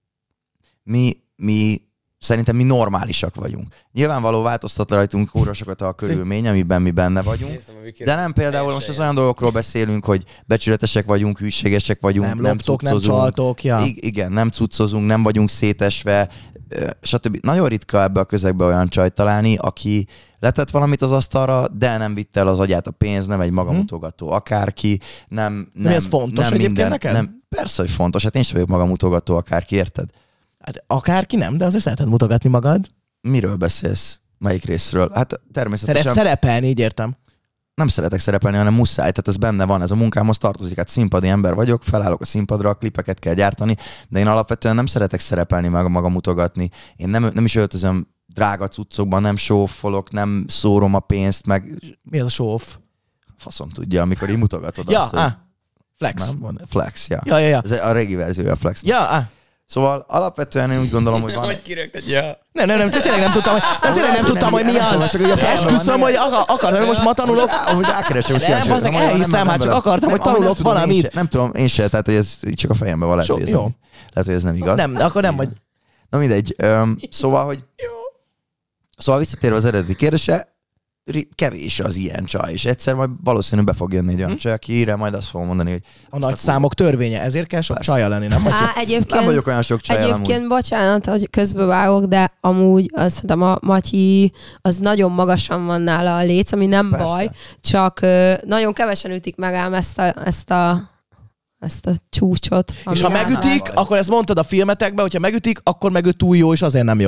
mi, mi szerintem mi normálisak vagyunk. Nyilvánvaló változtat rajtunk órasokat a körülmény, amiben mi benne vagyunk. Néztem a Vikire. De nem például most az olyan dolgokról beszélünk, hogy becsületesek vagyunk, hűségesek vagyunk, Nem nem, loptok, nem cuccozunk. csaltok, ja. I- igen, nem cuccozunk, nem vagyunk szétesve, ö, stb. Nagyon ritka ebbe a közegbe olyan csajt találni, aki letett valamit az asztalra, de nem vitte el az agyát a pénz, nem egy magamutogató akárki, nem, nem, ez fontos nem egyébként minden, neked? nem, persze, hogy fontos, hát én sem vagyok magamutogató akárki, érted? Hát akárki nem, de azért szereted mutogatni magad. Miről beszélsz? Melyik részről? Hát természetesen... Szeretsz szerepelni, így értem. Nem szeretek szerepelni, hanem muszáj, tehát ez benne van, ez a munkámhoz tartozik, hát színpadi ember vagyok, felállok a színpadra, klipeket kell gyártani, de én alapvetően nem szeretek szerepelni, meg magam mutogatni. Én nem, nem is öltözöm drága cuccokban, nem sófolok, nem szórom a pénzt, meg Mi az a show-off? faszom tudja, amikor így mutogatod Ja, azt, hogy... á, flex. Nem, van, flex, ja. Ja, ja, ja. Ez a régi verziója a flex. Ja, á. Szóval alapvetően én úgy gondolom, hogy van... Hogy kirögted, ja. Nem, nem, nem, tényleg nem tudtam, hogy, nem, tényleg nem tudtam, hogy mi az. Esküszöm, hogy akar, akartam, hogy most ma tanulok. Ahogy rákeresem, most Nem, kíváncsi bazzeg, vagyok. elhiszem, hát csak akartam, hogy Nem, tanulok nem tudom, én valamit. se- Nem tudom, én se, tehát hogy ez csak a fejemben van, lehet, So- hogy ez jó. nem, lehet, hogy ez nem igaz. Nem, akkor nem vagy. Na mindegy. Öm, szóval, hogy... Szóval visszatérve az eredeti kérdése, kevés az ilyen csaj, és egyszer majd valószínűleg be fog jönni egy olyan hm? csaj, aki írja, majd azt fogom mondani, hogy... A nagy számok törvénye, ezért kell sok csaja lenni, nem? Á, egyébként, nem vagyok olyan sok csaja Egyébként, amúgy. bocsánat, hogy közbevágok, de amúgy azt hiszem a Matyi az nagyon magasan van nála a léc, ami nem Persze. baj, csak uh, nagyon kevesen ütik meg ám ezt a, ezt a ezt a csúcsot. És ha megütik, baj. akkor ezt mondtad a filmetekben, hogyha megütik, akkor meg ő túl jó, és azért nem jó.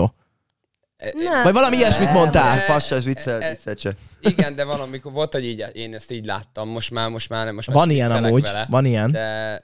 Nem. Vagy valami ilyesmit mondtál. Nem, fasz se, ez viccel, viccel se. Igen, de van, amikor volt, hogy így, én ezt így láttam, most már, most már nem, most már Van ilyen viccelek amúgy, vele, van ilyen. De,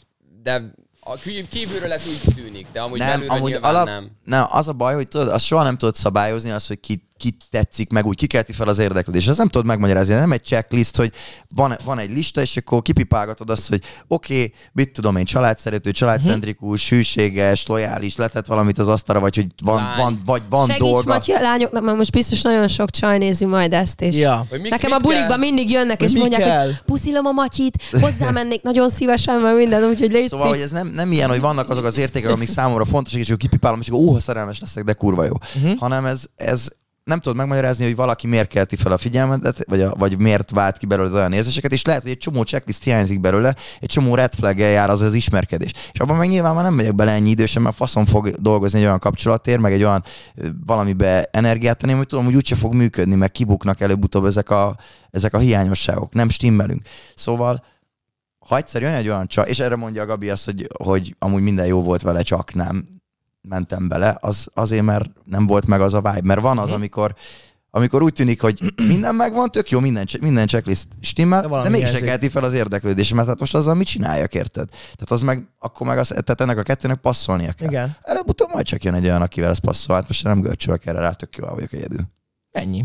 de a kívülről ez úgy tűnik, de amúgy Nem, belülről amúgy nyilván alap, nem. nem. Az a baj, hogy tudod, azt soha nem tudod szabályozni, az, hogy ki, ki tetszik meg, úgy kikelti fel az érdeklődés. Azt nem tudod megmagyarázni, nem egy checklist, hogy van, van egy lista, és akkor kipipálgatod azt, hogy oké, okay, mit tudom én, családszerető, családcentrikus, hűséges, lojális, letett valamit az asztalra, vagy hogy van, van, vagy van Segíts dolga. Matyi a lányoknak, mert most biztos nagyon sok csaj nézi majd ezt, és Ja. Hogy mit- nekem mit a bulikban kell? mindig jönnek, Hogy és mi mondják, kell? hogy puszilom a Matyit, hozzámennék nagyon szívesen, mert minden, úgyhogy légy Szóval, hogy ez nem, nem ilyen, hogy vannak azok az értékek, amik számomra fontosak, és akkor kipipálom, és akkor ó, szerelmes leszek, de kurva jó. Uh-huh. Hanem ez, ez nem tudod megmagyarázni, hogy valaki miért kelti fel a figyelmedet, vagy, a, vagy miért vált ki belőle olyan érzéseket, és lehet, hogy egy csomó checklist hiányzik belőle, egy csomó red flag-el jár az az ismerkedés. És abban meg nyilván már nem megyek bele ennyi idősen, mert faszom fog dolgozni egy olyan kapcsolatért, meg egy olyan valamibe energiát tenni, hogy tudom, hogy úgyse fog működni, meg kibuknak előbb-utóbb ezek a, ezek a hiányosságok, nem stimmelünk. Szóval ha egyszer jön egy olyan csaj, és erre mondja a Gabi azt, hogy, hogy amúgy minden jó volt vele, csak nem mentem bele, az azért, mert nem volt meg az a vibe. Mert van az, amikor, amikor úgy tűnik, hogy minden megvan, tök jó, minden, minden checklist stimmel, de, de mégse kelti fel az érdeklődés, mert hát most azzal mit csináljak, érted? Tehát az meg, akkor meg az, tehát ennek a kettőnek passzolnia kell. Igen. Előbb-utóbb majd csak jön egy olyan, akivel ez passzol, hát most nem görcsölök erre rá, tök jól vagyok egyedül. Ennyi.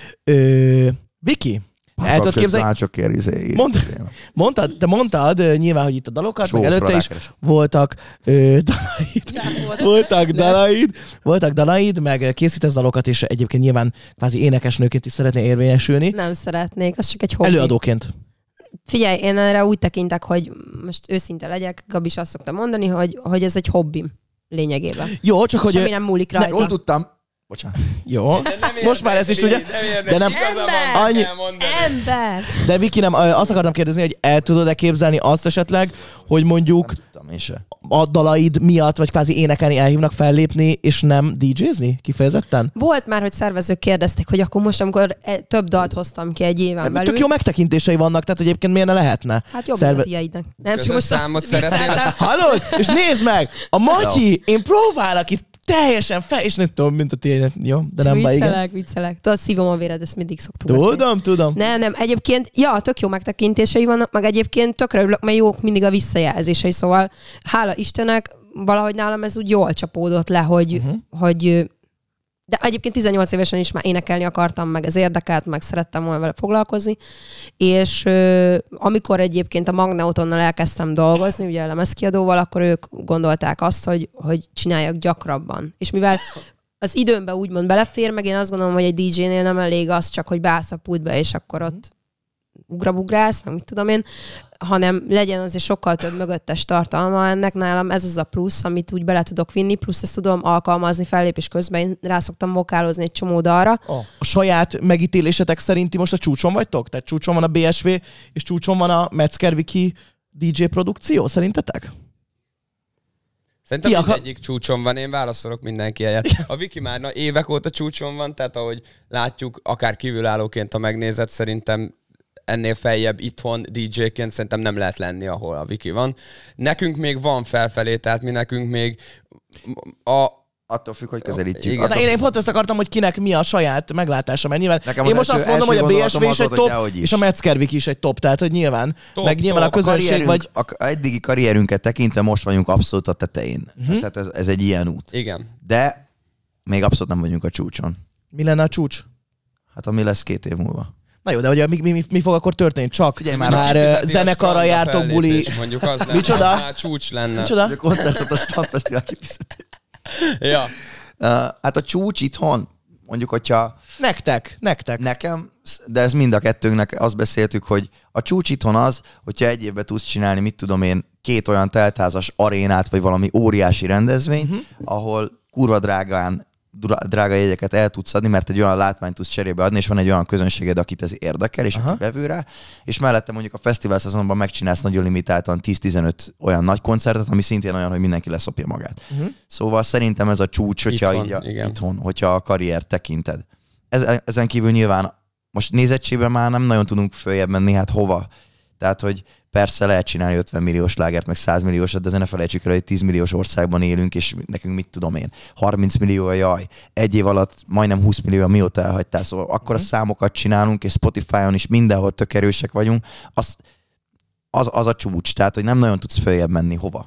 Ö, Viki, el tudod képzelni? Csak kér, Mond, mondtad, te mondtad ö, nyilván, hogy itt a dalokat, meg előtte is rákeres. voltak ö, dalaid, voltak dalaid, voltak dalaid, meg készítesz dalokat, és egyébként nyilván kvázi énekesnőként is szeretnél érvényesülni. Nem szeretnék, az csak egy hobbi. Előadóként. Figyelj, én erre úgy tekintek, hogy most őszinte legyek, Gabi is azt szokta mondani, hogy, hogy ez egy hobbim lényegében. Jó, csak hogy... Semmi nem múlik Ne, rajta. jól tudtam. Bocsánat. Jó. De nem Most már ez is ugye... Nem De nem... Ember! Annyi... Ember! De Viki, nem, ö, azt akartam kérdezni, hogy el tudod-e képzelni azt esetleg, hogy mondjuk Nem tudtam én se. a dalaid miatt, vagy kvázi énekelni elhívnak fellépni, és nem dé jézni kifejezetten? Volt már, hogy szervezők kérdezték, hogy akkor most, amikor e- több dalt hoztam ki egy éven Mert belül. tök jó megtekintései vannak, tehát hogy egyébként miért ne lehetne? Hát jobb, Szerve- mint a tiédnek. Nem Közös számot szeretnél? Hallod? És nézd meg! A Matyi, én próbálok itt teljesen fel, és nem tudom, mint a tiéd. Jó, de nem baj, igen. Viccelek, viccelek. Tudod, szívom a véred, ezt mindig szoktuk beszélni. Tudom, tudom. Nem, nem, egyébként, ja, tök jó megtekintései vannak, meg egyébként tökre örülök, mert jók mindig a visszajelzései, szóval hála Istennek, valahogy nálam ez úgy jól csapódott le, hogy, uh-huh. hogy de egyébként tizennyolc évesen is már énekelni akartam, meg ez érdekelt, meg szerettem volna vele foglalkozni, és euh, amikor egyébként a Magneutonnal elkezdtem dolgozni, ugye a lemezkiadóval, akkor ők gondolták azt, hogy, hogy csináljak gyakrabban. És mivel az időmbe úgymond belefér, meg én azt gondolom, hogy egy dé jénél nem elég az csak, hogy beállsz a pultba, és akkor ott ugrabugrász, meg mit tudom én, hanem legyen azért sokkal több mögöttes tartalma ennek. Nálam ez az a plusz, amit úgy bele tudok vinni, plusz ezt tudom alkalmazni fellépés közben. Én rá szoktam vokálozni egy csomó dalra. Oh. A saját megítélésetek szerinti most a csúcson vagytok? Tehát csúcson van a bé es vé, és csúcson van a Metzger Viki dé jé produkció, szerintetek? Szerintem Ki akar- mindegyik csúcson van, én válaszolok mindenki helyett. A Viki már na, évek óta csúcson van, tehát ahogy látjuk, akár kívülállóként, ha megnézed, szerintem ennél feljebb itthon dé jéként szerintem nem lehet lenni, ahol a Viki van. Nekünk még van felfelé, tehát mi nekünk még a... Attól függ, hogy közelítjük. Igen. Na, én, én pont ezt akartam, hogy kinek mi a saját meglátása, mert nyilván Nekem én az most első- azt mondom, hogy a első bé es vé is egy gondolatom az volt, top, hogy dehogy is. és a Metzger Viki is egy top, tehát hogy nyilván, Top, meg nyilván top. a közönség karrierünk, vagy... a eddigi karrierünket tekintve most vagyunk abszolút a tetején. Uh-huh. Tehát ez, ez egy ilyen út. Igen. De még abszolút nem vagyunk a csúcson. Mi lenne a csúcs? Hát ami lesz két év múlva. Na jó, de hogy mi, mi, mi fog akkor történni? Csak Figyelj már, már, már uh, Kifizeti a zenekarra strandra jártok buli... fellépés, mondjuk az lenne, Micsoda? az már csúcs lenne. Micsoda? Ez a koncertet a Strandfesztivál kifizeti. Ja. Uh, hát a csúcs itthon, mondjuk, hogyha Nektek, nektek. nekem, de ez mind a kettőnknek azt beszéltük, hogy a csúcs itthon az, hogyha egy évben tudsz csinálni, mit tudom én, két olyan teltházas arénát, vagy valami óriási rendezvényt, uh-huh. ahol kurva drágán drága jegyeket el tudsz adni, mert egy olyan látványt tudsz cserébe adni, és van egy olyan közönséged, akit ez érdekel, és aki vevő rá, és mellette mondjuk a fesztivál szezonban megcsinálsz nagyon limitáltan tíz-tizenöt olyan nagy koncertet, ami szintén olyan, hogy mindenki leszopja magát. Uh-huh. Szóval szerintem ez a csúcs, hogyha itthon, így a, igen. itthon, hogyha a karriert tekinted. Ez, ezen kívül nyilván most nézettségben már nem nagyon tudunk följebb menni, hát hova? Tehát, hogy persze lehet csinálni ötven milliós slágert, meg száz milliósat, de ezen ne felejtsük el, hogy tíz milliós országban élünk, és nekünk mit tudom én, harminc millió a jaj. Egy év alatt majdnem húsz millió, mióta elhagytál, szóval akkor a számokat csinálunk, és Spotify-on is mindenhol tök erősek vagyunk, az, az, az a csúcs, tehát, hogy nem nagyon tudsz följebb menni, hova.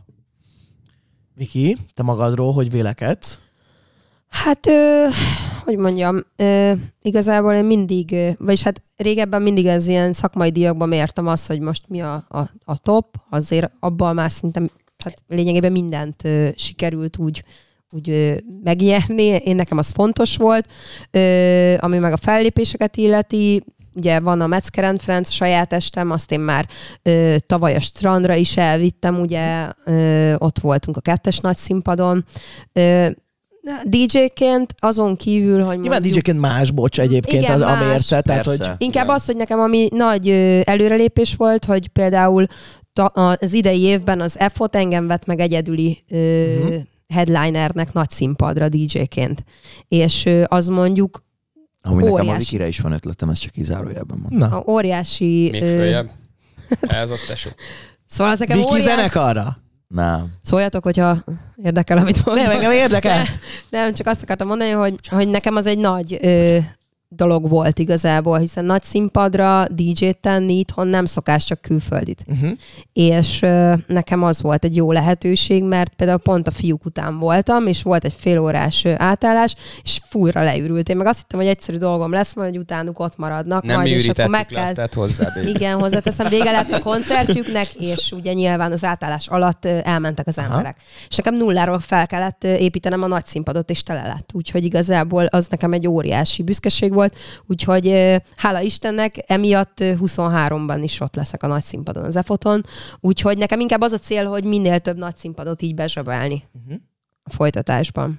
Viki, te magadról hogy vélekedsz? Hát, ö, hogy mondjam, ö, igazából én mindig, ö, vagyis hát régebben mindig ez ilyen szakmai díjakban mértem azt, hogy most mi a, a, a top, azért abban már szerintem hát lényegében mindent ö, sikerült úgy, úgy ö, megnyerni. Én nekem az fontos volt, ö, ami meg a fellépéseket illeti. Ugye van a Metzger Friends saját estem, azt én már ö, tavaly a strandra is elvittem, ugye ö, ott voltunk a kettes nagy színpadon. Ö, dé dzséként azon kívül, hogy Nyilván dé dzséként más, bocs, egyébként igen, az, a más. mérce. Tehát, hogy... Inkább igen. az, hogy nekem ami nagy ö, előrelépés volt, hogy például ta, az idei évben az F O T engem vett meg egyedüli ö, uh-huh. headlinernek nagy színpadra dé dzséként. És ö, az mondjuk Ami nekem a óriási. Vikire is van ötletem, ezt csak így zárójelben mondom. Na, A óriási... Még ö, följebb. Ez az tesó. Szóval az nekem Viki óriási... zenekarra? Nem. Szóljatok, hogyha érdekel, amit mondom. Nem, engem érdekel. Ne, nem, csak azt akartam mondani, hogy, hogy nekem az egy nagy ö, dolog volt igazából, hiszen nagy színpadra dé dzsét tenni itthon nem szokás, csak külföldit. Uh-huh. És ö, nekem az volt egy jó lehetőség, mert például pont a fiúk után voltam, és volt egy félórás ö, átállás, és fújra leürült. Én meg azt hittem, hogy egyszerű dolgom lesz, majd hogy utánuk ott maradnak. Nem majd, mi és akkor meg ürítettük le, kell... azt tett hozzá. baby. Igen, hozzáteszem, vége lett a koncertjüknek, és ugye nyilván az átállás alatt ö, elmentek az emberek. Aha. És nekem nulláról fel kellett ö, építenem a nagy színpadot, és tele lett. Úgyhogy igazából az nekem egy óriási büszkeség volt, úgyhogy ö, hála Istennek, emiatt ö, huszonháromban is ott leszek a nagy színpadon, az F O T-on. Úgyhogy nekem inkább az a cél, hogy minél több nagy színpadot így bezsabálni uh-huh. a folytatásban.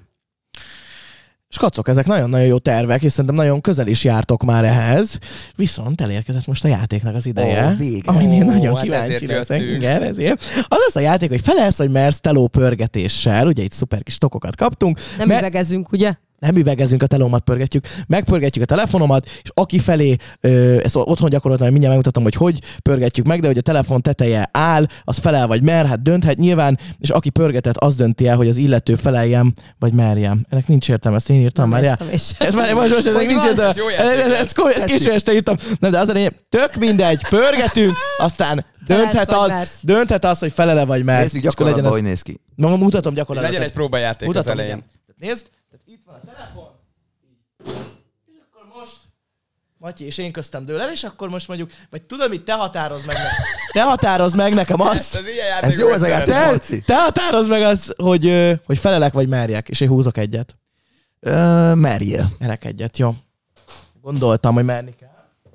És kacok, ezek nagyon-nagyon jó tervek, és szerintem nagyon közel is jártok már ehhez. Viszont elérkezett most a játéknak az ideje. Ó, végre. Amin én nagyon hát kíváncsi ezért leszek. jöttünk. Igen, ezért. Az lesz a játék, hogy felelsz, vagy mersz teló pörgetéssel. Ugye itt szuper kis tokokat kaptunk. Nem Mert- üvegezünk, ugye? Nem üvegezünk, a telómat pörgetjük, megpörgetjük a telefonomat, és aki felé, ö, ezt otthon gyakorlatilag mindjárt megmutatom, hogy hogy pörgetjük meg, de hogy a telefon teteje áll, az felel vagy mer, hát dönthet nyilván, és aki pörgetett, az dönti el, hogy az illető feleljem, vagy merjem. Ennek nincs értelme, ezt én írtam már. értem, és- Ez már most, most ennek Hogy nincs van? értelme. Ez jó Ez, játék ez, ez, ez, ez késő este írtam. Nem, de az a lényeg, tök mindegy, pörgetünk, aztán dönthet vagy az, mersz. dönthet az, hogy felele vagy mer. Nézzük És akkor legyen gyakorlatban, ez- hogy néz ki. Na, mutatom gyakorlatilag. Legyen egy próbajáték az Mutatom, elején. igen. Tehát nézd, tehát itt van a telefon, és akkor most Matyi és én köztem dől el, és akkor most mondjuk, vagy tudom, mit te határozd meg nekem. Te határozd meg nekem Ezt azt, az ilyen Ez jó, ez a játékokat játék. szeretem. te, te határozd meg azt, hogy, ö, hogy felelek vagy merjek, és én húzok egyet. Ö, merjél. Merek egyet, jó. Gondoltam, hogy merni kell.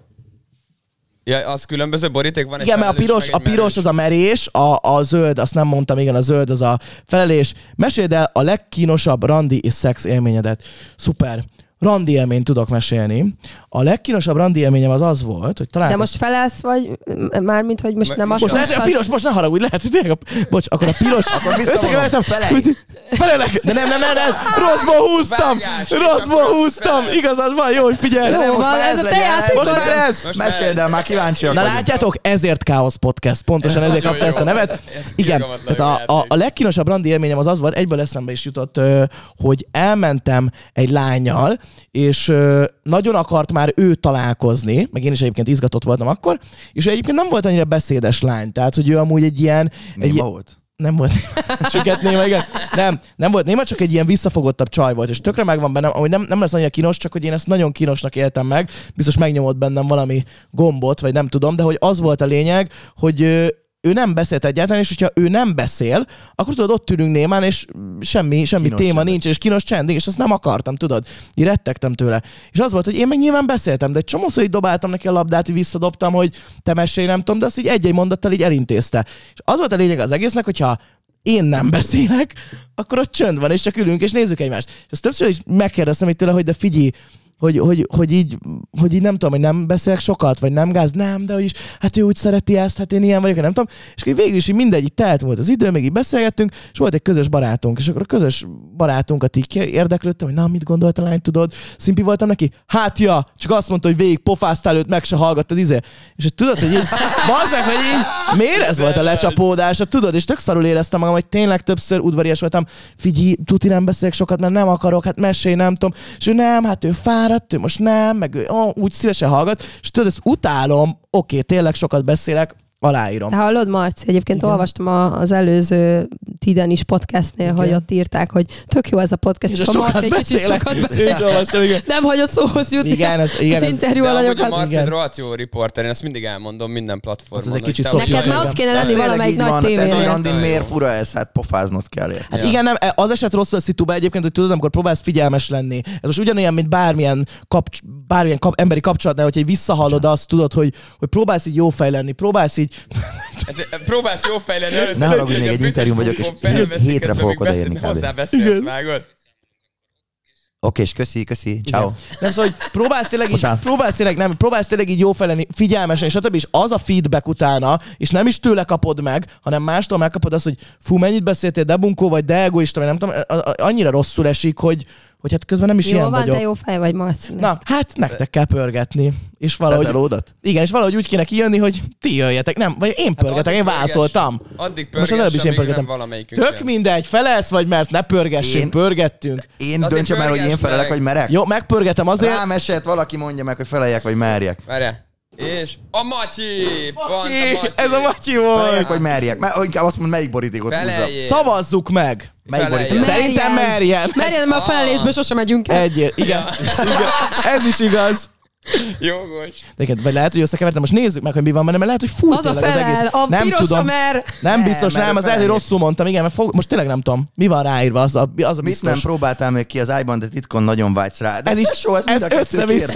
Ja, az különböző boríték van. egy Igen, mert a felelős, piros, meg a egy piros merős. az a merés, a, a zöld, azt nem mondtam, igen, a zöld az a felelés. Meséld el a legkínosabb randi és szex élményedet. Szuper. Randi élményt tudok mesélni. A legkínosabb randi élményem az az volt, hogy talán... De most felelsz, vagy mármint, hogy most Me- nem azt Most lehet, a mondtad? piros, most ne haragudj, lehet, hogy tényleg a... Bocs, akkor a piros... Akkor visszavonom. Összekevertem. Felelj. Felelek. De nem, nem, nem, nem. Rosszból húztam. Vágás, és Rosszból akkor húztam. felelj. Igazad van, jó, hogy figyelj. Jó, van, ez a te játékod. Most már ez. Most Meséld el, már kíváncsiak Na vagyunk. látjátok, ezért Káosz Podcast. Pontosan ezért Nagyon kapta jó. ezt a nevet. Ez Igen, irgalmatlan tehát a, a, játék. a legkínosabb randi élményem az az volt, egyből eszembe is jutott, ö, hogy elmentem egy lánnyal, és ö, nagyon akart már ő találkozni, meg én is egyébként izgatott voltam akkor, és ő egyébként nem volt annyira beszédes lány, tehát hogy ő amúgy egy ilyen... Egy, Néma volt? nem volt süket néma, igen. Nem, nem volt néma, csak egy ilyen visszafogottabb csaj volt, és tökre megvan bennem, ahogy nem, nem lesz annyira kínos, csak hogy én ezt nagyon kínosnak éltem meg, biztos megnyomott bennem valami gombot, vagy nem tudom, de hogy az volt a lényeg, hogy ö, ő nem beszélt egyáltalán, és hogyha ő nem beszél, akkor tudod, ott ülünk némán, és semmi, semmi Kínos téma csend. nincs, és kínos csend, és azt nem akartam, tudod. Így rettegtem tőle. És az volt, hogy én meg nyilván beszéltem, de egy csomószor így dobáltam neki a labdát, így visszadobtam, hogy te mesélj, nem tudom, de azt így egy-egy mondattal így elintézte. És az volt a lényeg az egésznek, hogyha én nem beszélek, akkor ott csönd van, és csak ülünk, és nézzük egymást. És azt többször is megkérdeztem itt tőle, hogy de figyelj, hogy, hogy, hogy, így, hogy így nem tudom, hogy nem beszélek sokat, vagy nem gáz, nem, de hogy is, hát ő úgy szereti ezt, hát én ilyen vagyok, nem tudom. És akkor végül is így mindegy, így telt volt az idő, még így beszélgettünk, és volt egy közös barátunk, és akkor a közös barátunkat így érdeklődtem, hogy na, mit gondolt a lány, tudod? Szimpi voltam neki? Hát ja, csak azt mondta, hogy végig pofáztál őt, meg se hallgattad, izé. És hogy tudod, hogy így, bazzeg, hogy így, miért ez volt a lecsapódás, tudod, és tök szarul éreztem magam, hogy tényleg többször udvarias voltam, figyelj, tuti nem beszélek sokat, mert nem akarok, hát mesélj, nem tudom. És ő nem, hát ő fáradt, ő most nem, meg ő ó, úgy szívesen hallgat, és tudod, ezt utálom, oké, tényleg sokat beszélek, aláírom. De hallod, Marci, egyébként igen. olvastam a, az előző Tiden is podcastnél, igen. hogy ott írták, hogy tök jó ez a podcast, és csak a Marci egy kicsit sokat beszél. Olvastam, igen. Nem hagyott szóhoz jutni igen, ez, igen, az interjú alanyokat. De amúgy a Marci egy rohadt jó riporter, én ezt mindig elmondom minden platformon. Az egy kicsit neked már ott kéne lenni valamelyik nagy tévénél. Randin, miért fura ez? Hát pofáznod kell érte. Hát igen, nem, az eset rossz a szituba egyébként, hogy tudod, amikor próbálsz figyelmes lenni. Ez most ugyanolyan, mint bármilyen, kapcs, bármilyen kap, emberi kapcsolatnál, hogyha visszahallod azt, tudod, hogy, hogy próbálsz így jó fej lenni, próbálsz így... Ez, próbálsz jó fej lenni, ne haragudj, még egy interjún vagyok, és hétre fogok odaérni. Hozzá beszélsz, vágod? Oké, és köszi, köszi, ciao. Nem, szóval, hogy próbálsz tényleg így, próbálsz tényleg, nem, próbálsz tényleg így jó lenni, figyelmesen, és stb. És az a feedback utána, és nem is tőle kapod meg, hanem mástól megkapod azt, hogy fú, mennyit beszéltél, de bunkó vagy, de egoista, vagy nem tudom, annyira rosszul esik, hogy, hogy hát közben nem is jó ilyen van, vagyok. De jó fej vagy, Marci. Na, hát nektek kell pörgetni. És valahogy, Tetelódat? igen, és valahogy úgy kéne kijönni, hogy ti jöjjetek. Nem, vagy én pörgetek, hát én válaszoltam. Addig pörgessem, amíg nem valamelyikünk. Tök mindegy, felelsz vagy mersz, ne pörgessünk, én, pörgettünk. Én döntsem el, hogy én felelek, vagy merek. Jó, megpörgetem azért. Rám esett, valaki mondja meg, hogy feleljek, vagy merjek. Várjál. És a Matyi! Pont Matyi, a Matyi! Ez a Matyi volt! Feleljek, vagy merjek? Már inkább azt mond, melyik borítékot húzza. Szavazzuk meg! Melyik borítékot? Szerintem merjen! Merjen, mert a felelésbe sosem megyünk el. Egyért, igen. igen. Ez is igaz. Jogos. De vagy lehet, hogy összekevertem, most nézzük meg, hogy mi van benne, mert lehet, hogy fúj az a felel, az egész. a nem tudom. Mer. Nem biztos, nem, nem az lehet, hogy rosszul mondtam, igen, mert fog, most tényleg nem tudom. Mi van ráírva, az a, az a biztos. Mit nem próbáltál még ki az ágyban, de titkon nagyon vágysz rá. De ez is so, ez, ez össze-vissza.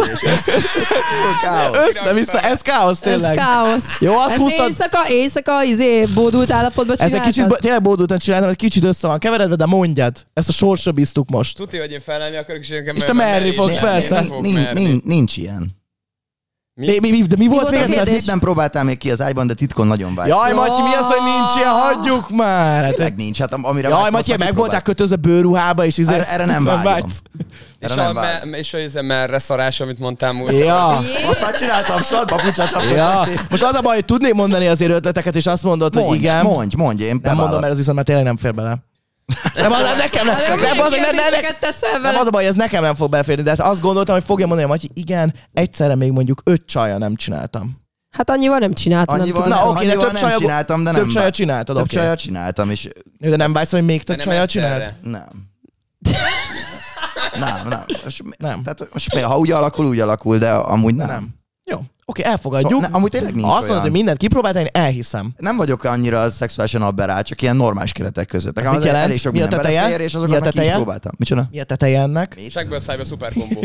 Össze-vissza, ez káosz tényleg. Ez káosz. Jó, azt ez húztad. éjszaka, éjszaka, izé, bódult állapotban csináltad. Ez egy kicsit, tényleg bódultan csináltam, hogy kicsit össze van keveredve, de mondjad. Ezt a sorsra bíztuk most. Tuti, hogy én felelni akarok, és és te merni fogsz, persze. Nincs ilyen. Mi? Mi, mi, de mi, mi volt még egyszer? Mit nem próbáltál még ki az ágyban, de titkon nagyon vágysz. Jaj, Matyi, mi az, hogy nincs ilyen? Hagyjuk már! Hát, tényleg nincs, hát amire jaj, Matyi, meg voltál kötözve bőrruhába, és izé... Erre, erre nem vágyom. És a, me, és a izé merre szarás, amit mondtál múlta. Ja. Azt már csináltam, slatba, pucsa, csapja. Ja. Most az a baj, hogy tudnék mondani azért ötleteket, és azt mondod, mondj, hogy igen. Mondj, mondj, én nem mondom, mert ez viszont már tényleg nem fér bele. Nem, az, nekem nem, nem, nem, az, nem, nem, nem, az a baj, ez nekem nem fog beleférni, de hát azt gondoltam, hogy fogja mondani, hogy igen, egyszerre még mondjuk öt csaja nem csináltam. Hát annyival nem csináltam. Annyival, nem, nem, oké, de több nem csaja, csináltam, de több nem. csaja csináltad, Több oké. csaja csináltam, és... De nem vágysz, hogy még több csaja csinált? Nem. Nem, nem. Most, nem. Tehát most, ha úgy alakul, úgy alakul, de amúgy nem. nem. Jó, oké, elfogadjuk. Szóval, ne, amúgy tényleg nincs azt olyan. mondod, hogy mindent kipróbáltál, én elhiszem. Nem vagyok annyira szexuálisan aberrált, csak ilyen normális keretek között. Ez mit jelent? Elég sok Mi a minden teteje? belefér, és azokat Mi a meg ki is teteje? próbáltam. Micsoda? Mi a teteje ennek? Segből szájba szuper kombó.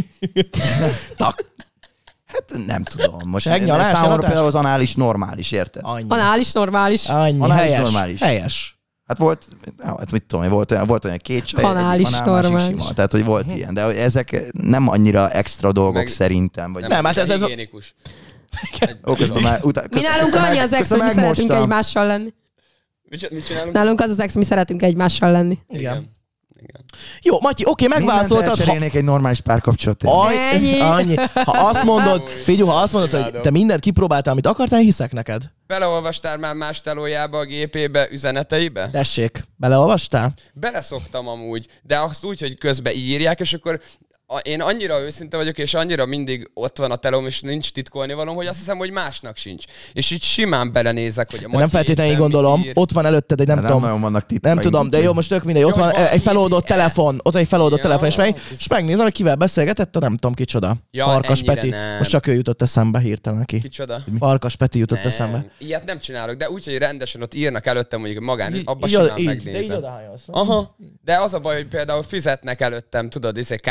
Hát nem tudom. Most Segnyalás, számomra nyalatás? például az anális normális, érted? Annyi. Anális normális. Annyi, Anális helyes. normális. Helyes. Hát volt, hát mit tudom, volt olyan, volt olyan két csaj, Kanális egyik anál, másik normális. sima. Tehát, hogy volt ilyen, de ezek nem annyira extra dolgok Meg- szerintem. Vagy Nem, hát ez- ez- higiénikus. Ó, közben már utá- Mi közben- nálunk közben annyi meg- az ex, közben hogy mi szeretünk megmostam. egymással lenni. Mit mit csinálunk? Nálunk az az ex, mi szeretünk egymással lenni. Igen. Igen. Jó, Matyi, oké, Mindent megválaszoltad. Ha... elcserélnék egy normális párkapcsolat. Aj, Ennyi. annyi. Ha azt mondod, figyelj, ha azt mondod, hogy Imádom. te mindent kipróbáltál, amit akartál, én hiszek neked. Beleolvastál már más telójába, a gépébe, üzeneteibe? Tessék, beleolvastál? Beleszoktam amúgy, de azt úgy, hogy közben írják, és akkor a, én annyira őszinte vagyok, és annyira mindig ott van a telóm, és nincs titkolni valóm, hogy azt hiszem, hogy másnak sincs. És így simán belenézek, hogy a De nem Matyi feltétlenül így éppen mit gondolom. ír. Ott van előtted egy nem, Nem tudom. nagyon vannak titkaink. Nem tudom, de jó, most tök mindegy. Ott Jó, van hogy egy feloldott valami- telefon, ott van egy feloldott Ja, telefon, és, meg, ez- és megnézem, hogy kivel beszélgetett, a nem tudom kicsoda. Ja, Farkas ennyire Peti. nem. Most csak ő jutott eszembe hirtelen ki. Kicsoda? Farkas Peti jutott Nem. eszembe. Ilyet nem csinálok, de úgy, hogy rendesen ott írnak előttem mondjuk magán, Így- abban így- simán így, de így megnézem. odahajolsz. Aha, de az a baj, hogy például fizetnek előttem, tudod, ez egy kártyával, és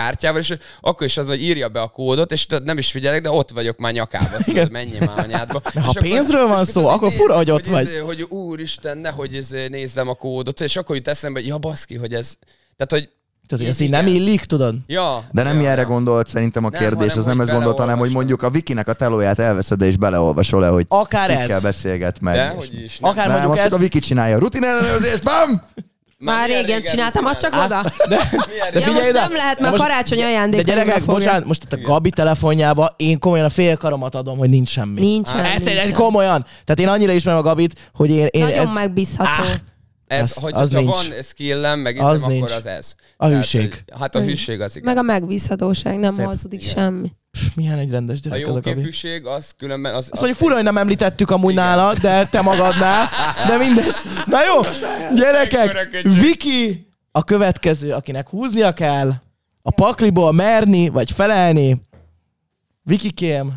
és akkor is az, hogy írja be a kódot, és tudod, nem is figyelek, de ott vagyok már nyakába, tudod, menjél már anyádba. Mert ha pénzről van szó, akkor fura, hogy ott vagy. Hogy, hogy úristen, nehogy ez, nézzem a kódot, és akkor jut eszembe, hogy ja baszki, hogy ez... Tehát, hogy Tehát, hogy ez így nem illik, tudod? Ja, De nem ja, erre ja. gondolt szerintem a Nem, kérdés, hanem, az nem hogy ez gondolt, hanem hogy mondjuk a Wikinek a telóját elveszed és beleolvasol-e, hogy Akár ez. kikkel beszélget meg. De, és- hogy is. Nem. Akár Nem, mondjuk azt ez... csak a Wiki csinálja. Rutin ellenőrzés, bam! Már milyen régen csináltam, ad csak oda. Milyen De Ja, figyelj most ide. nem lehet, De mert most- karácsony ajándék. De gyerekek, bocsánat, most itt a Gabi telefonjába én komolyan a fél karomat adom, hogy nincs semmi. Nincsen, Ezt nincsen. egy komolyan. Tehát én annyira ismerem a Gabit, hogy én... én Nagyon ez... megbízható. Ah, Ez, Az- hogy, az hogyha nincs. van skillem, meg Az izem, nincs. akkor az ez. A hűség. hogy- Hát a hűség az igen. Meg a megbízhatóság, nem Szép. hazudik Igen. semmi. Pff, milyen egy rendes A gyerek az a Gabi. jóképűség az különben... Az, Azt mondjuk fura, hogy nem említettük amúgy nála, de te magadnál. De minden. Na jó, gyerekek, Viki a következő, akinek húznia kell, a pakliból merni, vagy felelni. Vikikém,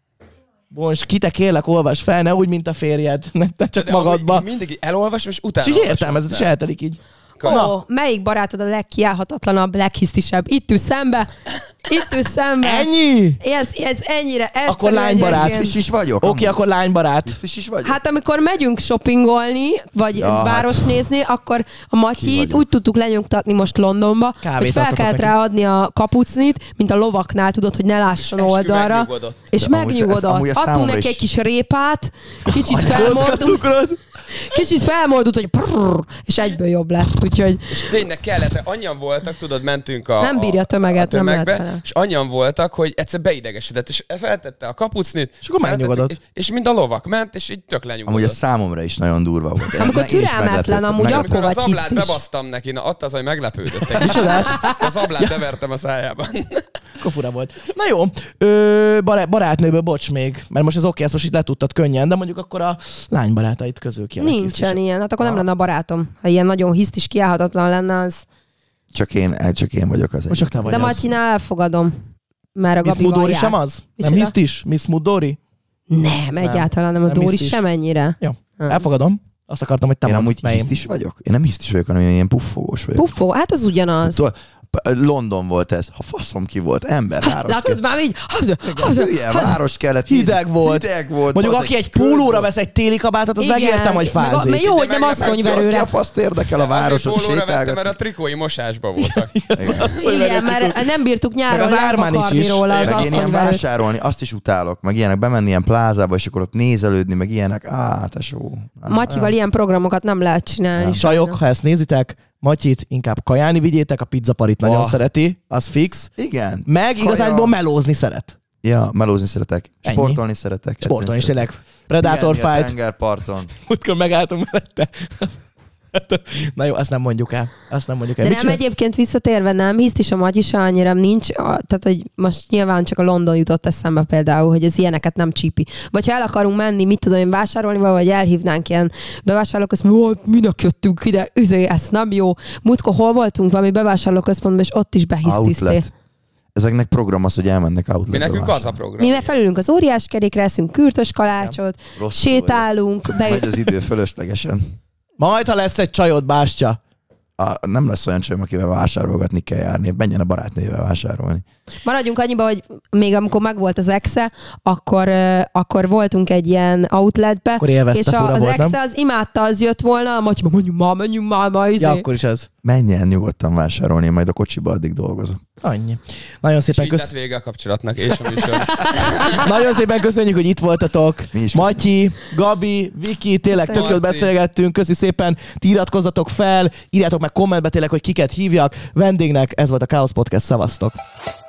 most ki te kérlek, olvas fel, ne úgy, mint a férjed, ne, ne csak De magadba. amúgy Mindig így elolvasom, és utána És így olvasom értelmezed, és fel. eltelik így. Ó, Na. melyik barátod a legkiállhatatlanabb, leghisztisebb? Itt ül szembe, itt ül szembe. Ennyi? Ez, ez ennyire egyszerű. Akkor lánybarát. egyébként. Is is vagyok. Oké, akkor lánybarát. Is is vagyok. Hát amikor megyünk shoppingolni, vagy Ja, ja, város hát. nézni, akkor a Ki Matyit vagyok? úgy tudtuk lenyugtatni most Londonba, Kávét hogy fel adtatok kellett neki. rá adni a kapucnit, mint a lovaknál, tudod, hogy ne lásson És eskü oldalra. megnyugodott. És De amúgy ez megnyugodott. amúgy a Adtunk számomra neki is- egy kis répát, kicsit Kocka felmordult, cukrot. kicsit felmordult, hogy prrr, és egyből jobb lett. Úgyhogy És tényleg kellett, annyian voltak, tudod, mentünk a, Nem bírja a tömeget, a nem lehet tömegbe, vele. és annyian voltak, hogy egyszer beidegesedett, és feltette a kapucnit, És akkor feltettük, megnyugodott. És, és mind a lovak ment, és így tök lenyugodott. Amúgy a számomra is nagyon durva volt. Amikor Én is türelmetlen, meglepődtem. amúgy Meglepődtem. Amikor az vagy ablát hisztis. bebasztam neki, na ott az, hogy meglepődött. Egy kicsit. Az ablát bevertem a szájában. Akkor fura volt. Na jó, ö, bará- barátnőből bocs még, mert most ez oké, ezt most itt letudtad könnyen, de mondjuk akkor a lánybarátait közül ki a nincsen leghisztisebb? ilyen. Hát akkor nem Ah. lenne a barátom. Ha ilyen nagyon hisztis, kiállhatatlan lenne, az... Csak én, csak én vagyok az Most csak te egy. vagy De az. Matyinál elfogadom. Mert a Miss Gabival Mudori jár. sem az? Nem Micsoda? hisztis? Miss Mudori? Nem, egyáltalán nem. A Nem Dóri hisztis. sem ennyire. Jó, Nem. elfogadom. Azt akartam, hogy te Én mondd, amúgy melyim. hisztis vagyok? Én nem hisztis vagyok, hanem ilyen puffogós vagyok. Puffó, hát az ugyanaz. Tudod, London volt ez. Ha faszom ki volt, ember, város Látod már így? kellett. Hülye, város kellett. Hideg volt. Hideg volt. Mondjuk az aki egy pólóra vesz egy téli kabátot, az Igen. megértem, hogy Meg a- fázik. meg jó, hogy nem meglepett, Ki asszonyverőre. a faszt érdekel a városon Azért pólóra vettem, mert a sétálgatni. trikói mosásba voltak. Igen, mert nem bírtuk nyáron Meg az Ármán is lemakarni is. róla az Meg én ilyen asszonyverőt. vásárolni, azt is utálok. Meg ilyenek, bemenni ilyen plázába, és akkor ott nézelődni, meg ilyenek. Á, tesó. Á, Matyival ilyen programokat nem lehet csinálni. Sajok, ha ezt nézitek, Matyit inkább kajálni vigyétek, a pizzaparit nagyon Oh. szereti, az fix. Igen. Meg Kaja. igazánból melózni szeret. Ja, melózni szeretek. Ennyi. Sportolni szeretek. Sporton is edzeni tényleg. szeretek. Predator Pihenni a fight. tengerparton. Múltkor megálltunk mellette. Na jó, azt nem mondjuk el. Azt nem mondjuk el. De Mit nem csinál? egyébként visszatérve, nem hisz is a Matyi se annyira nincs, a, tehát hogy most nyilván csak a London jutott eszembe például, hogy ez ilyeneket nem csípi. Vagy ha el akarunk menni, mit tudom én vásárolni, vagy elhívnánk ilyen bevásárlóközpontba, hogy minek jöttünk ide, üzé, ez nem jó. Múltkor hol voltunk valami bevásárlóközpontban, és ott is behisztiszté. Outlet. Ezeknek program az, hogy elmennek Mi outletbe. nekünk az a program. Mi meg felülünk az óriás kerékre, eszünk kürtös kalácsot, Rosszul sétálunk, vagyok. be... Megy az idő fölöslegesen. Majd, ha lesz egy csajod, Bástya. A, nem lesz olyan csajom, akivel vásárolgatni kell járni. Menjen a barátnőjével vásárolni. Maradjunk annyiba, hogy még amikor megvolt az exe, akkor, uh, akkor voltunk egy ilyen outletbe, Akkor élvezte, és a, fura az volt, exe nem? az imádta, az jött volna, a Matyiba, menjünk már, menjünk már, már, izé. Ja, akkor is ez. Menjen nyugodtan vásárolni, én majd a kocsiba addig dolgozok. Annyi. Nagyon És szépen, így lett kösz... vége a kapcsolatnak, és a műsor. Nagyon szépen köszönjük, hogy itt voltatok. Mi is Matyi, Gabi, Viki, tényleg tök Köszönjük. jót beszélgettünk. Köszi szépen, ti iratkozzatok fel, írjátok meg kommentbe tényleg, hogy kiket hívjak. Vendégnek ez volt a Chaos Podcast, szevasztok!